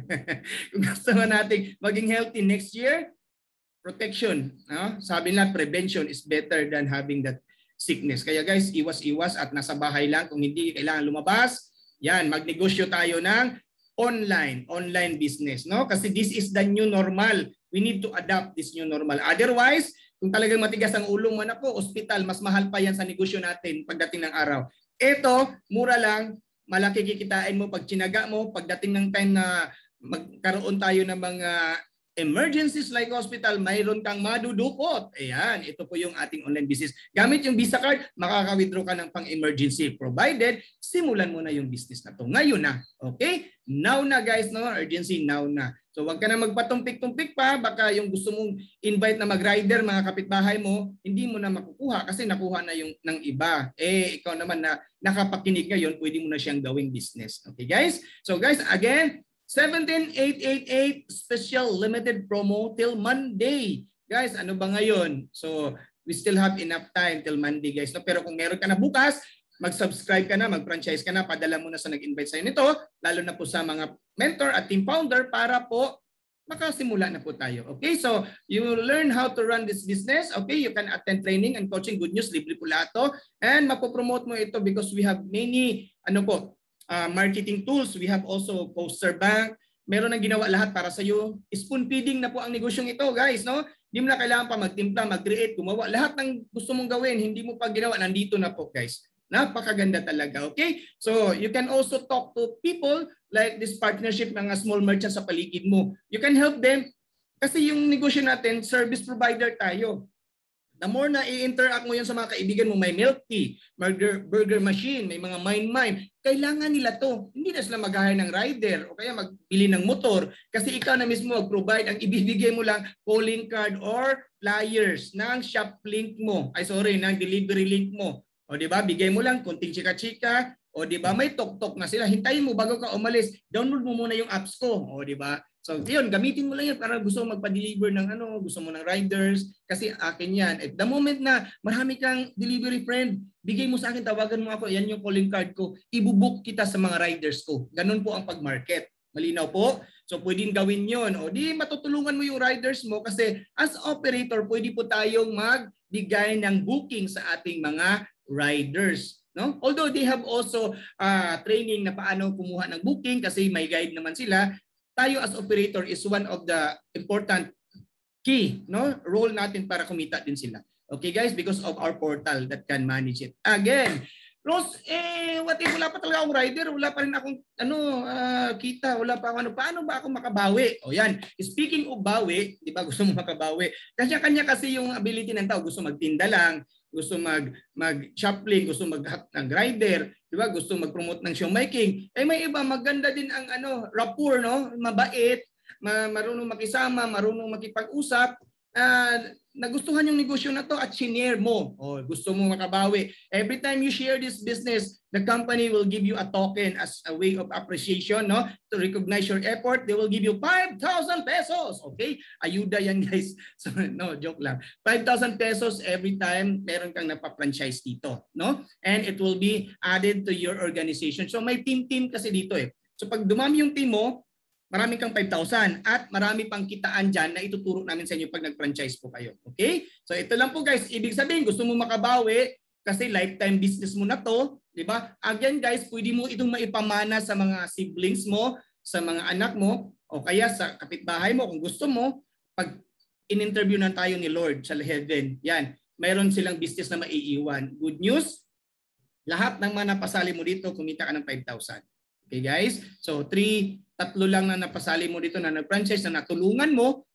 Kung gusto mo natin maging healthy next year, protection, no? Sabi na prevention is better than having that sickness. Kaya guys, iwas-iwas at nasa bahay lang. Kung hindi kailangan lumabas, yan, magnegosyo tayo ng online, online business, no? Kasi this is the new normal. We need to adapt this new normal. Otherwise, kung talagang matigas ang ulo mo, nako, ospital, mas mahal pa yan sa negosyo natin pagdating ng araw. Ito, mura lang, malaki kikitain mo pag tinaga mo, pagdating ng time na magkaroon tayo ng mga emergencies like hospital, mayroon kang madudukot. Ayan, ito po yung ating online business. Gamit yung Visa card, makaka-withdraw ka ng pang-emergency. Provided, simulan mo na yung business na to. Ngayon na. Okay? Now na guys, no? Urgency, now na. So wag ka na magpatumpik-tumpik pa. Baka yung gusto mong invite na mag-rider, mga kapitbahay mo, hindi mo na makukuha kasi nakuha na yung ng iba. Eh, ikaw naman na nakapakinig ngayon, pwede mo na siyang gawing business. Okay guys? So guys, again, seventeen eight eighty-eight special limited promo till Monday. Guys, ano ba ngayon? So, we still have enough time till Monday, guys. No? Pero kung meron ka na bukas, mag-subscribe ka na, mag-franchise ka na, padala mo na sa nag-invite sa'yo nito, lalo na po sa mga mentor at team founder para po makasimula na po tayo. Okay, so you will learn how to run this business. Okay, you can attend training and coaching. Good news, libre po lahat to. And mapopromote mo ito because we have many, ano po, Uh, marketing tools. We have also poster bank. Meron nang ginawa lahat para sa iyo. Spoon feeding na po ang negosyong ito, guys, no? Hindi mo na kailangan pa magtimpla, mag-create, gumawa. Lahat ng gusto mong gawin, hindi mo pa ginawa, nandito na po, guys. Napakaganda talaga, okay? So, you can also talk to people like this partnership ng small merchants sa paligid mo. You can help them kasi yung negosyo natin, service provider tayo. The more na i-interact mo yan sa mga kaibigan mo, may milk tea, burger, burger machine, may mga mine-mine, kailangan nila to. Hindi na sila mag-hire ng rider o kaya magbili ng motor kasi ikaw na mismo mag-provide. Ang ibibigay mo lang, calling card or flyers ng ShopLink mo. Ay sorry, ng delivery link mo. O di ba, bigay mo lang, kunting chika-chika. O di ba, may tok-tok na sila. Hintayin mo bago ka umalis. Download mo muna yung apps ko. O di ba? So, yun, gamitin mo lang yan para gusto mo magpa-deliver ng ano, gusto mo ng riders, kasi akin yan. At the moment na marami kang delivery friend, bigay mo sa akin, tawagan mo ako, yan yung calling card ko, ibubook kita sa mga riders ko. Ganun po ang pag-market. Malinaw po? So, pwedeng gawin yun. O di, matutulungan mo yung riders mo kasi as operator, pwede po tayong magbigay ng booking sa ating mga riders. No? Although they have also uh, training na paano kumuha ng booking kasi may guide naman sila, tayo as operator is one of the important key, no, role natin para kumita din sila. Okay guys, because of our portal that can manage it. Again, Rose, eh, what if wala pa talaga akong rider, wala pa rin akong ano, uh, kita, wala pa akong ano, paano ba ako makabawi? O yan, speaking of bawi, di ba gusto mo makabawi? Kasi kanya kasi yung ability ng tao, gusto magtinda lang, gusto mag mag ShopLink, gusto mag ng rider, di ba? Gusto mag-promote ng showmaking. Eh may iba maganda din ang ano, rapport, no? Mabait, ma marunong makisama, marunong makipag-usap. Uh, nagustuhan yung negosyo na to at shinare mo. O gusto mo makabawi. Every time you share this business, the company will give you a token as a way of appreciation, no? To recognize your effort, they will give you five thousand pesos. Okay? Ayuda yan, guys. So, no, joke lang. five thousand pesos every time meron kang napa-franchise dito, no? And it will be added to your organization. So may team-team kasi dito eh. So pag dumami yung team mo, marami kang five thousand at marami pang kitaan dyan na ituturo namin sa inyo pag nag-franchise po kayo. Okay? So ito lang po guys. Ibig sabihin, gusto mo makabawi kasi lifetime business mo na to. Diba? Again guys, pwede mo itong maipamana sa mga siblings mo, sa mga anak mo, o kaya sa kapitbahay mo kung gusto mo. Pag in-interview na tayo ni Lord sa heaven, yan, mayroon silang business na maiiwan. Good news, lahat ng mga napasali mo dito, kumita ka ng five thousand. Okay guys? So three, tatlo lang na napasali mo dito na nag-franchise na natulungan mo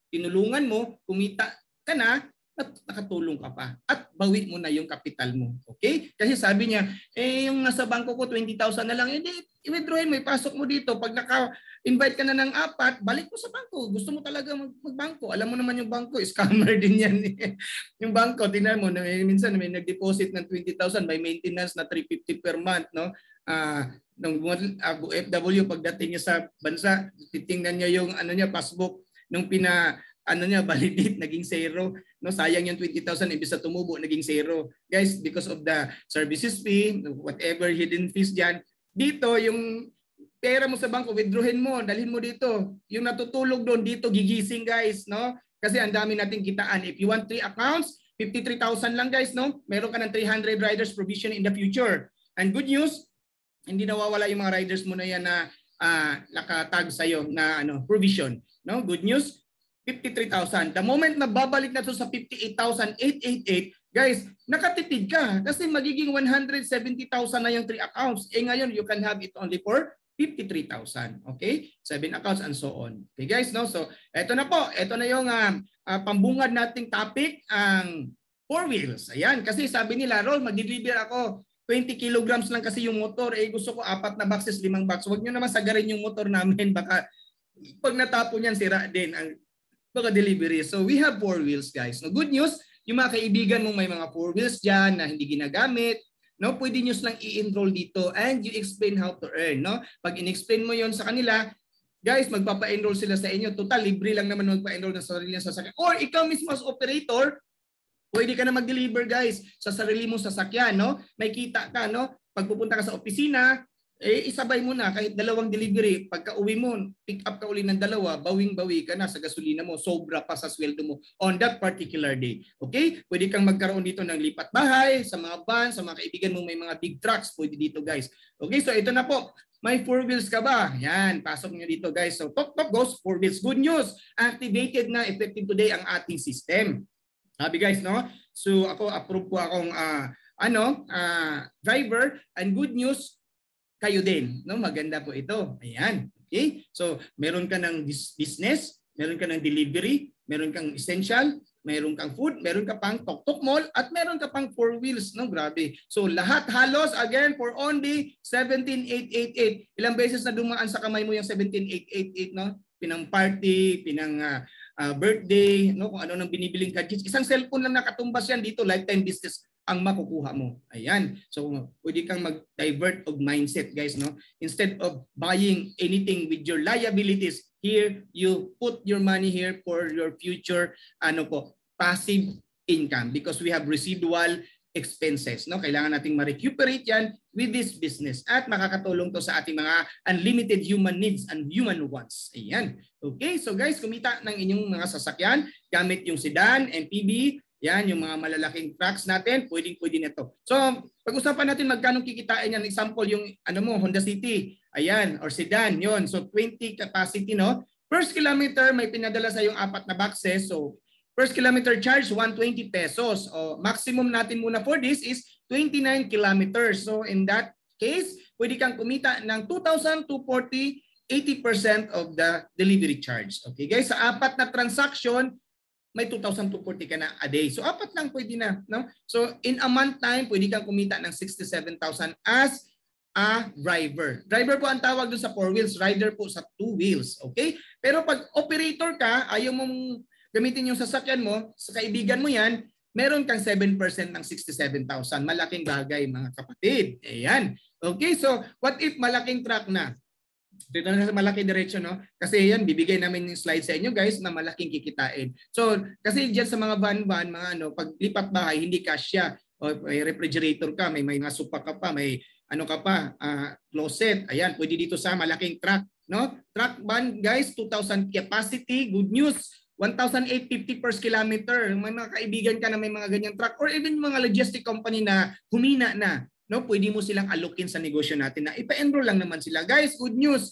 tinulungan mo, kumita ka na, at nakatulong ka pa. At bawi mo na yung kapital mo. Okay? Kasi sabi niya, eh yung nasa bangko ko twenty thousand na lang, hindi, i-withdrawin mo, ipasok mo dito. Pag naka-invite ka na ng apat, balik mo sa bangko. Gusto mo talaga mag- magbangko. Alam mo naman yung bangko, scammer din yan. Yung bangko, tinan mo, minsan may nag-deposit ng twenty thousand by maintenance na three fifty per month, no? Ah, uh, nung uh, O F W pagdating niya sa bansa, titingnan niya yung ano niya passbook nung pina ano niya validate naging zero, no? Sayang yung twenty thousand imbes na tumubo naging zero. Guys, because of the services fee, whatever hidden fees diyan, dito yung pera mo sa bangko, withdrawin mo, dalhin mo dito. Yung natutulog doon dito gigising, guys, no? Kasi ang dami nating kitaan. If you want three accounts, fifty-three thousand lang, guys, no? Meron ka ng three hundred riders provision in the future. And good news, hindi nawawala yung mga riders mo na yan na uh, nakatag sa'yo na ano, provision. No? Good news, fifty-three thousand. The moment na babalik na to sa fifty-eight thousand eight hundred eighty-eight, guys, nakatipid ka kasi magiging one hundred seventy thousand na yung three accounts. Eh ngayon, you can have it only for fifty-three thousand. Okay? Seven accounts and so on. Okay guys, no? So, eto na po. Eto na yung uh, uh, pambungad nating topic, ang four wheels. Ayan, kasi sabi nila, Rol, mag-deliver ako. twenty kilograms lang kasi yung motor. Eh gusto ko apat na boxes, limang box. Huwag nyo naman sagarin yung motor namin. Baka pag natapon yan, sira din ang baka delivery. So we have four wheels, guys. No, good news, yung mga kaibigan mo may mga four wheels dyan na hindi ginagamit. No, pwede nyo lang i-enroll dito and you explain how to earn. No? Pag in-explain mo yon sa kanila, guys, magpapa-enroll sila sa inyo. Total, libre lang naman magpa-enroll ng sarili ng sasakyan. Or ikaw mismo as operator, pwede ka na mag-deliver, guys, sa sarili mong sasakyan, no? May kita ka, no? Pag pupunta ka sa opisina, eh isabay mo na kahit dalawang delivery. Pagka uwi mo, pick up ka uli ng dalawa, bawing-bawi ka na sa gasolina mo, sobra pa sa sweldo mo on that particular day. Okay? Pwede kang magkaroon dito ng lipat bahay, sa mga van, sa mga kaibigan mo may mga big trucks, pwede dito, guys. Okay, so ito na po. May four wheels ka ba? Yan, pasok nyo dito, guys. So top top goes four wheels. Good news, activated na effective today ang ating system. Sabi guys, no? So ako approve po akong uh, ano, uh, driver, and good news kayo din, no? Maganda po ito. Ayan. Okay? So meron ka ng business, meron ka ng delivery, meron kang essential, meron kang food, meron ka pang tok-tok mall, at meron ka pang four wheels, no? Grabe. So lahat halos again for only seventeen thousand eight hundred eighty-eight. Ilang beses na dumaan sa kamay mo yung seventeen thousand eight hundred eighty-eight, no? Pinang party, pinang uh, Uh, birthday, no, kung ano nang binibiling gadgets. Isang cellphone lang nakatumbas yan dito, lifetime business ang makukuha mo. Ayan. So, pwede kang mag-divert of mindset, guys, no? Instead of buying anything with your liabilities, here you put your money here for your future ano po, passive income because we have residual expenses, no? Kailangan nating ma-recuperate yan with this business at makakatulong to sa ating mga unlimited human needs and human wants. Ayan. Okay, so guys, kumita ng inyong mga sasakyan gamit yung sedan, M P V, yan, yung mga malalaking trucks natin, pwedeng-pwede nito. So, pag-usapan natin magkano kikitain yan. Example, yung ano mo, Honda City, ayan, or sedan, yon. So, twenty capacity, no? First kilometer, may pinadala sa yung apat na boxes. So, first kilometer charge, one hundred twenty pesos. O, maximum natin muna for this is twenty-nine kilometers. So, in that case, pwede kang kumita ng two thousand two hundred forty, eighty percent of the delivery charge. Okay guys, sa apat na transaction, may two thousand two hundred forty ka na a day. So apat lang pwede na, no? So in a month time, pwede kang kumita ng sixty-seven thousand as a driver. Driver po ang tawag doon sa four wheels, rider po sa two wheels. Okay? Pero pag operator ka, ayaw mong gamitin yung sasakyan mo, sa kaibigan mo yan, meron kang seven percent ng sixty-seven thousand. Malaking bagay, mga kapatid. Ayan. Okay, so what if malaking truck na? Dito na sa malaki diretso, no? Kasi yan, bibigay namin yung slide sa inyo, guys, na malaking kikitain. So, kasi dyan sa mga van-van, mga ano, pag lipat bahay, hindi kasya. O may refrigerator ka, may, may nasupa ka pa, may ano ka pa, uh, closet. Ayan, pwede dito sa malaking truck, no? Truck van, guys, two thousand capacity. Good news, one thousand eight hundred fifty per kilometer. May mga kaibigan ka na may mga ganyang truck or even mga logistic company na humina na. No, pwede mo silang alukin sa negosyo natin na ipa-enroll lang naman sila. Guys, good news.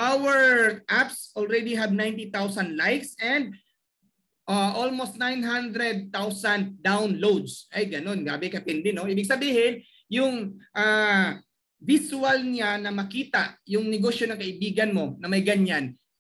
Our apps already have ninety thousand likes and uh, almost nine hundred thousand downloads. Ay, ganun. Gabi kapindi, no? Ibig sabihin, yung uh, visual niya na makita yung negosyo ng kaibigan mo na may ganyan,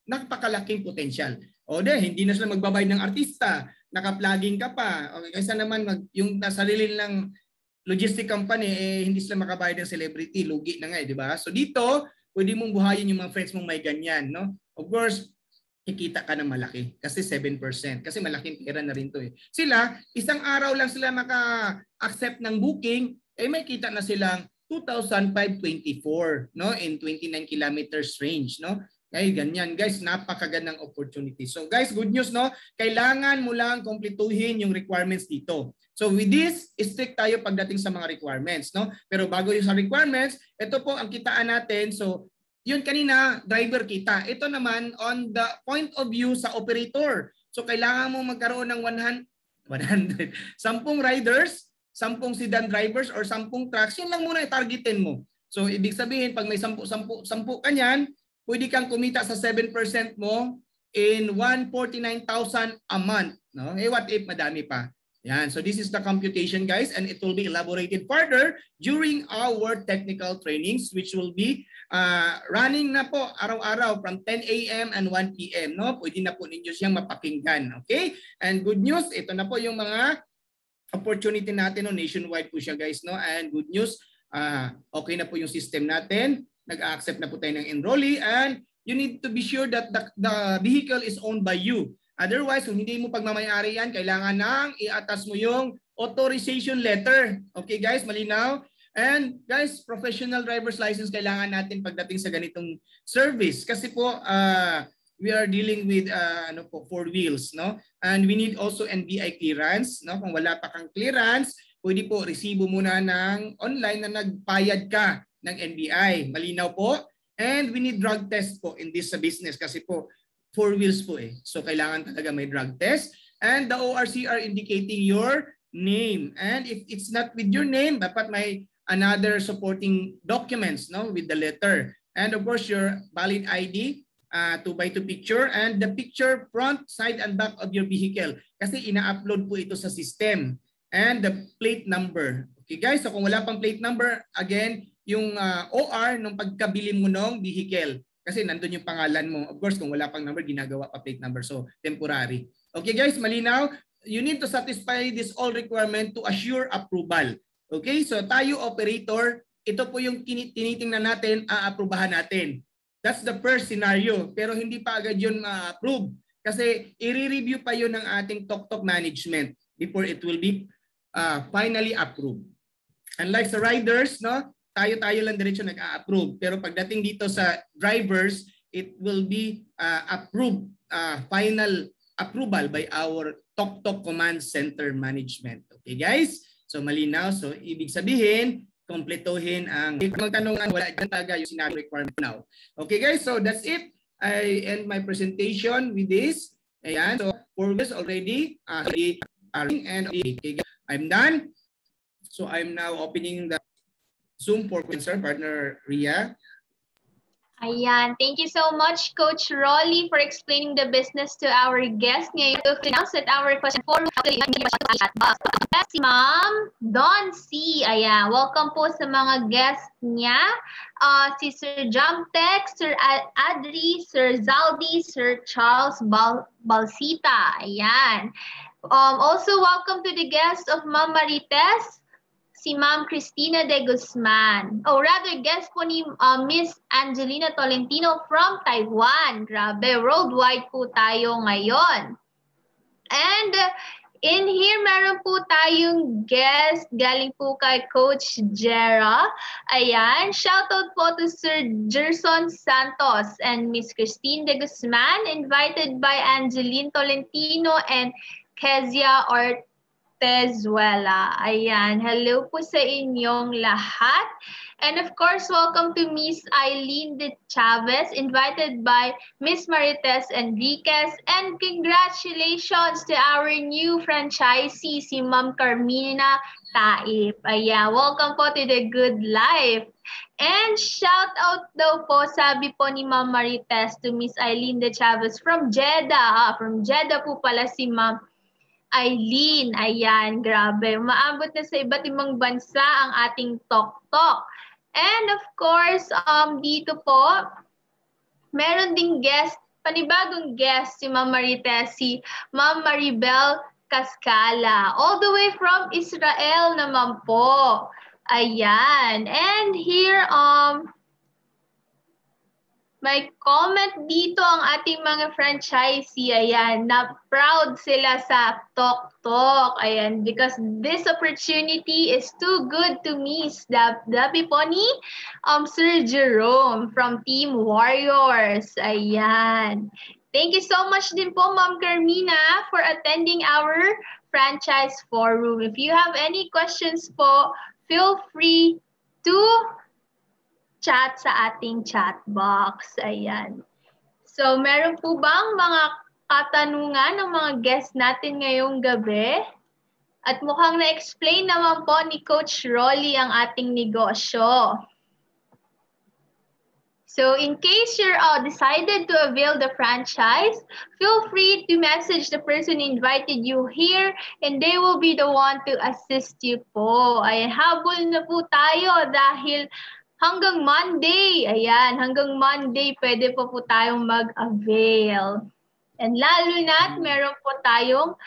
napakalaking potential. O de, hindi na sila magbabayad ng artista, naka-plugging ka pa. O kaysa naman mag, yung sarili ng logistic company, eh, hindi sila makabayad ng celebrity, lugi na nga, eh, di ba? So dito, pwede mong buhayin yung mga friends mong may ganyan, no? Of course, kikita ka ng malaki kasi seven percent. Kasi malaking pera na rin to eh. Sila, isang araw lang sila maka-accept ng booking, eh may kita na silang two thousand five hundred twenty-four, no? In twenty-nine kilometers range, no? Ay, ganyan. Guys, napakagandang opportunity. So guys, good news, no? Kailangan mo lang kumpletuhin yung requirements dito. So with this, strict tayo pagdating sa mga requirements, no? Pero bago yung sa requirements, ito po ang kitaan natin. So yun kanina, driver kita. Ito naman on the point of view sa operator. So kailangan mo magkaroon ng one hundred, sampung riders, sampung sedan drivers or sampung trucks. Yun lang muna i-targetin mo. So ibig sabihin, pag may sampu, sampu, sampu kanyan, pwede kang kumita sa seven percent mo in one hundred forty-nine thousand a month. No? Eh what if madami pa? Yan. So this is the computation, guys, and it will be elaborated further during our technical trainings, which will be uh, running na po araw-araw from ten A M and one P M No? Pwede na po ninyo siyang mapakinggan. Okay? And good news, ito na po yung mga opportunity natin. No? Nationwide po siya, guys. No? And good news, uh, okay na po yung system natin. Nag-accept na po tayo ng enrollee, and you need to be sure that the, the vehicle is owned by you. Otherwise, kung hindi mo pagmamayari yan, kailangan nang i-attach mo yung authorization letter. Okay guys, malinaw? And guys, professional driver's license kailangan natin pagdating sa ganitong service. Kasi po, uh, we are dealing with uh, ano po, four wheels. No? And we need also N B I clearance. No? Kung wala pa kang clearance, pwede po resibo muna ng online na nagpayad ka ng N B I. Malinaw po? And we need drug test po in this business kasi po four wheels po eh. So kailangan talaga may drug test. And the O R C are indicating your name. And if it's not with your name, dapat may another supporting documents, no, with the letter. And of course your valid I D, uh, two by two picture, and the picture front, side, and back of your vehicle. Kasi ina-upload po ito sa system. And the plate number. Okay guys, so kung wala pang plate number, again, yung uh, O R nung pagkabili mo ng vehicle. Kasi nandun yung pangalan mo. Of course, kung wala pang number, ginagawa pa plate number. So, temporary. Okay guys, malinaw? You need to satisfy this all requirement to assure approval. Okay, so tayo operator, ito po yung tinitingnan natin, aaprubahan natin. That's the first scenario. Pero hindi pa agad yun ma-approve. Kasi i-review pa yun ng ating Tok-Tok management before it will be uh, finally approved. Unlike sa riders, no? Tayo-tayo lang diretso nag-a-approve. Pero pagdating dito sa drivers, it will be uh, approved, uh, final approval by our Tok-Tok Command Center Management. Okay guys? So malinaw. So ibig sabihin, kompletuhin ang magtanungan, wala dyan talaga yung sinabi requirement now. Okay guys? So that's it. I end my presentation with this. Ayan. So four weeks already. Uh, and okay, I'm done. So I'm now opening the Zoom for concern partner Ria. Ayan. Thank you so much, Coach Rolly, for explaining the business to our guest. Ngayon, to announce that our question for si Ma'am Don C. Ayan. Welcome po sa mga guests niya. Uh, si Sir Jumptech, Sir Ad Adri, Sir Zaldi, Sir Charles Bal Balsita. Ayan. Um, also, welcome to the guest of Ma'am Marites, si Ma'am Cristina de Guzman. Oh, rather, guest po ni uh, Miss Angelina Tolentino from Taiwan. Grabe, worldwide po tayo ngayon. And uh, in here, meron po tayong guest galing po kay Coach Jera. Ayan, shoutout po to Sir Gerson Santos and Miss Christine de Guzman, invited by Angeline Tolentino and Kezia Ortiz. Tezuela. Ayan. Hello po sa inyong lahat. And of course, welcome to Miss Eileen de Chavez, invited by Miss Marites Enriquez. And congratulations to our new franchisee, si Ma'am Carmina Taip. Ayan. Welcome po to the good life. And shout out daw po, sabi po ni Ma'am Marites, to Miss Eileen de Chavez from Jeddah. Ah, from Jeddah po pala si Ma'am Eileen, ayan, grabe. Maabot na sa iba't ibang bansa ang ating Tok-Tok. And of course, um, dito po, meron ding guest panibagong guest, si Ma'am Marites, si Ma'am Maribel Cascala. All the way from Israel naman po. Ayan. And here, um, may comment dito ang ating mga franchisee. Ayan, na proud sila sa Tok Tok. Ayan, because this opportunity is too good to miss. Dabi po ni um, Sir Jerome from Team Warriors. Ayan. Thank you so much din po, Ma'am Carmina, for attending our franchise forum. If you have any questions po, feel free to chat sa ating chat box. Ayan. So, meron po bang mga katanungan ng mga guests natin ngayong gabi? At mukhang na-explain naman po ni Coach Rolly ang ating negosyo. So, in case you're uh, decided to avail the franchise, feel free to message the person who invited you here and they will be the one to assist you po. Ayan, habol na po tayo dahil hanggang Monday, ayan, hanggang Monday, pwede po po tayong mag-avail. And lalo na't meron po tayong,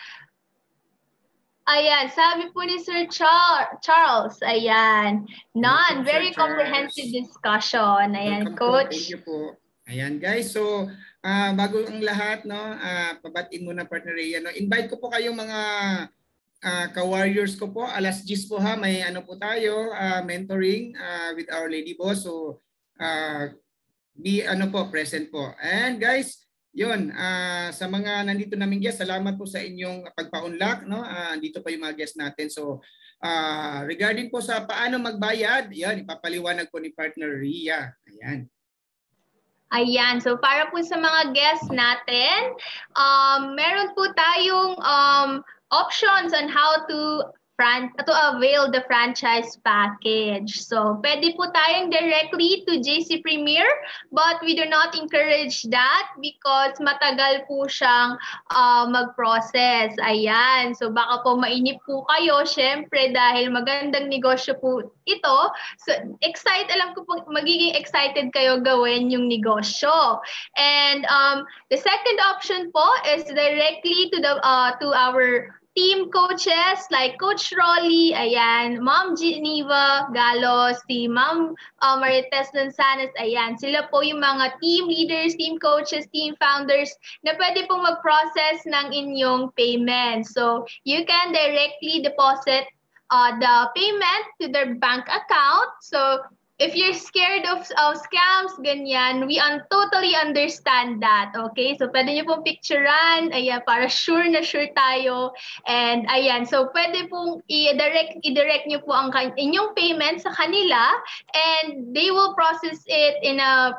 ayan, sabi po ni Sir Char Charles, ayan, non, very comprehensive discussion. Ayan, Welcome Coach. Po. Thank you po. Ayan, guys. So, uh, bago ang lahat, no, uh, pabatiin muna, partner Rhea, no, invite ko po kayong mga Uh, ka-warriors ko po, alas diyes po ha, may ano po tayo, uh, mentoring uh, with our lady boss. So, uh, be ano po, present po. And guys, yun, uh, sa mga nandito namin guests, salamat po sa inyong pagpa-unlock. No? Uh, dito pa yung mga guests natin. So, uh, regarding po sa paano magbayad, yan, ipapaliwanag po ni partner Rhea. Ayan. Ayan, so para po sa mga guests natin, um, meron po tayong um, options on how to fran to avail the franchise package. So, pwede po tayong directly to J C Premier, but we do not encourage that because matagal po siyang uh, mag-process. Ayan, so baka po mainip po kayo, syempre dahil magandang negosyo po ito. So, excited, alam ko po magiging excited kayo gawin yung negosyo. And um, the second option po is directly to the uh, to our team coaches like Coach Rolly, ayan, Ma'am Geneva Galos, si Ma'am uh, Marites Lanzanes, ayan, sila po yung mga team leaders, team coaches, team founders na pwede pong mag-process ng inyong payment. So, you can directly deposit uh, the payment to their bank account. So, if you're scared of, of scams, ganyan, we un totally understand that, okay? So, pwede nyo pong picturean, ayan, para sure na sure tayo. And, ayan, so pwede pong i-direct, i-direct nyo po ang inyong payment sa kanila and they will process it in a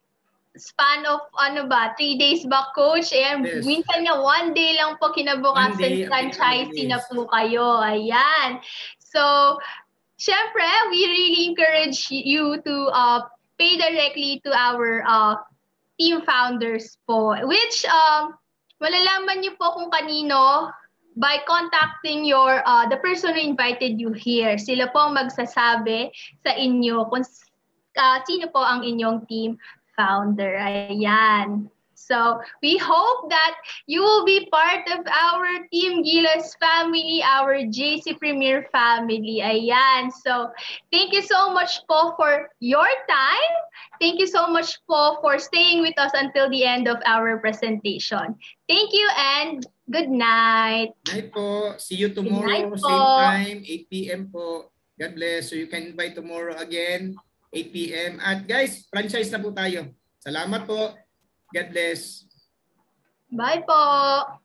span of, ano ba, three days ba, Coach? Ayan, yes. Minsan nga, one day lang po kinabukasan, franchisee na po kayo. Ayan. So, Siyempre, we really encourage you to uh, pay directly to our uh, team founders po, which um, malalaman niyo po kung kanino by contacting your uh, the person who invited you here. Sila po ang magsasabi sa inyo kung uh, sino po ang inyong team founder. Ayan. So, we hope that you will be part of our Team Gilas family, our J C Premier family. Ayan. So, thank you so much po for your time. Thank you so much po for staying with us until the end of our presentation. Thank you and good night. Night po. See you tomorrow, night, same time, eight p m po. God bless. So, you can invite tomorrow again, eight p m At guys, franchise na po tayo. Salamat po. God bless. Bye po.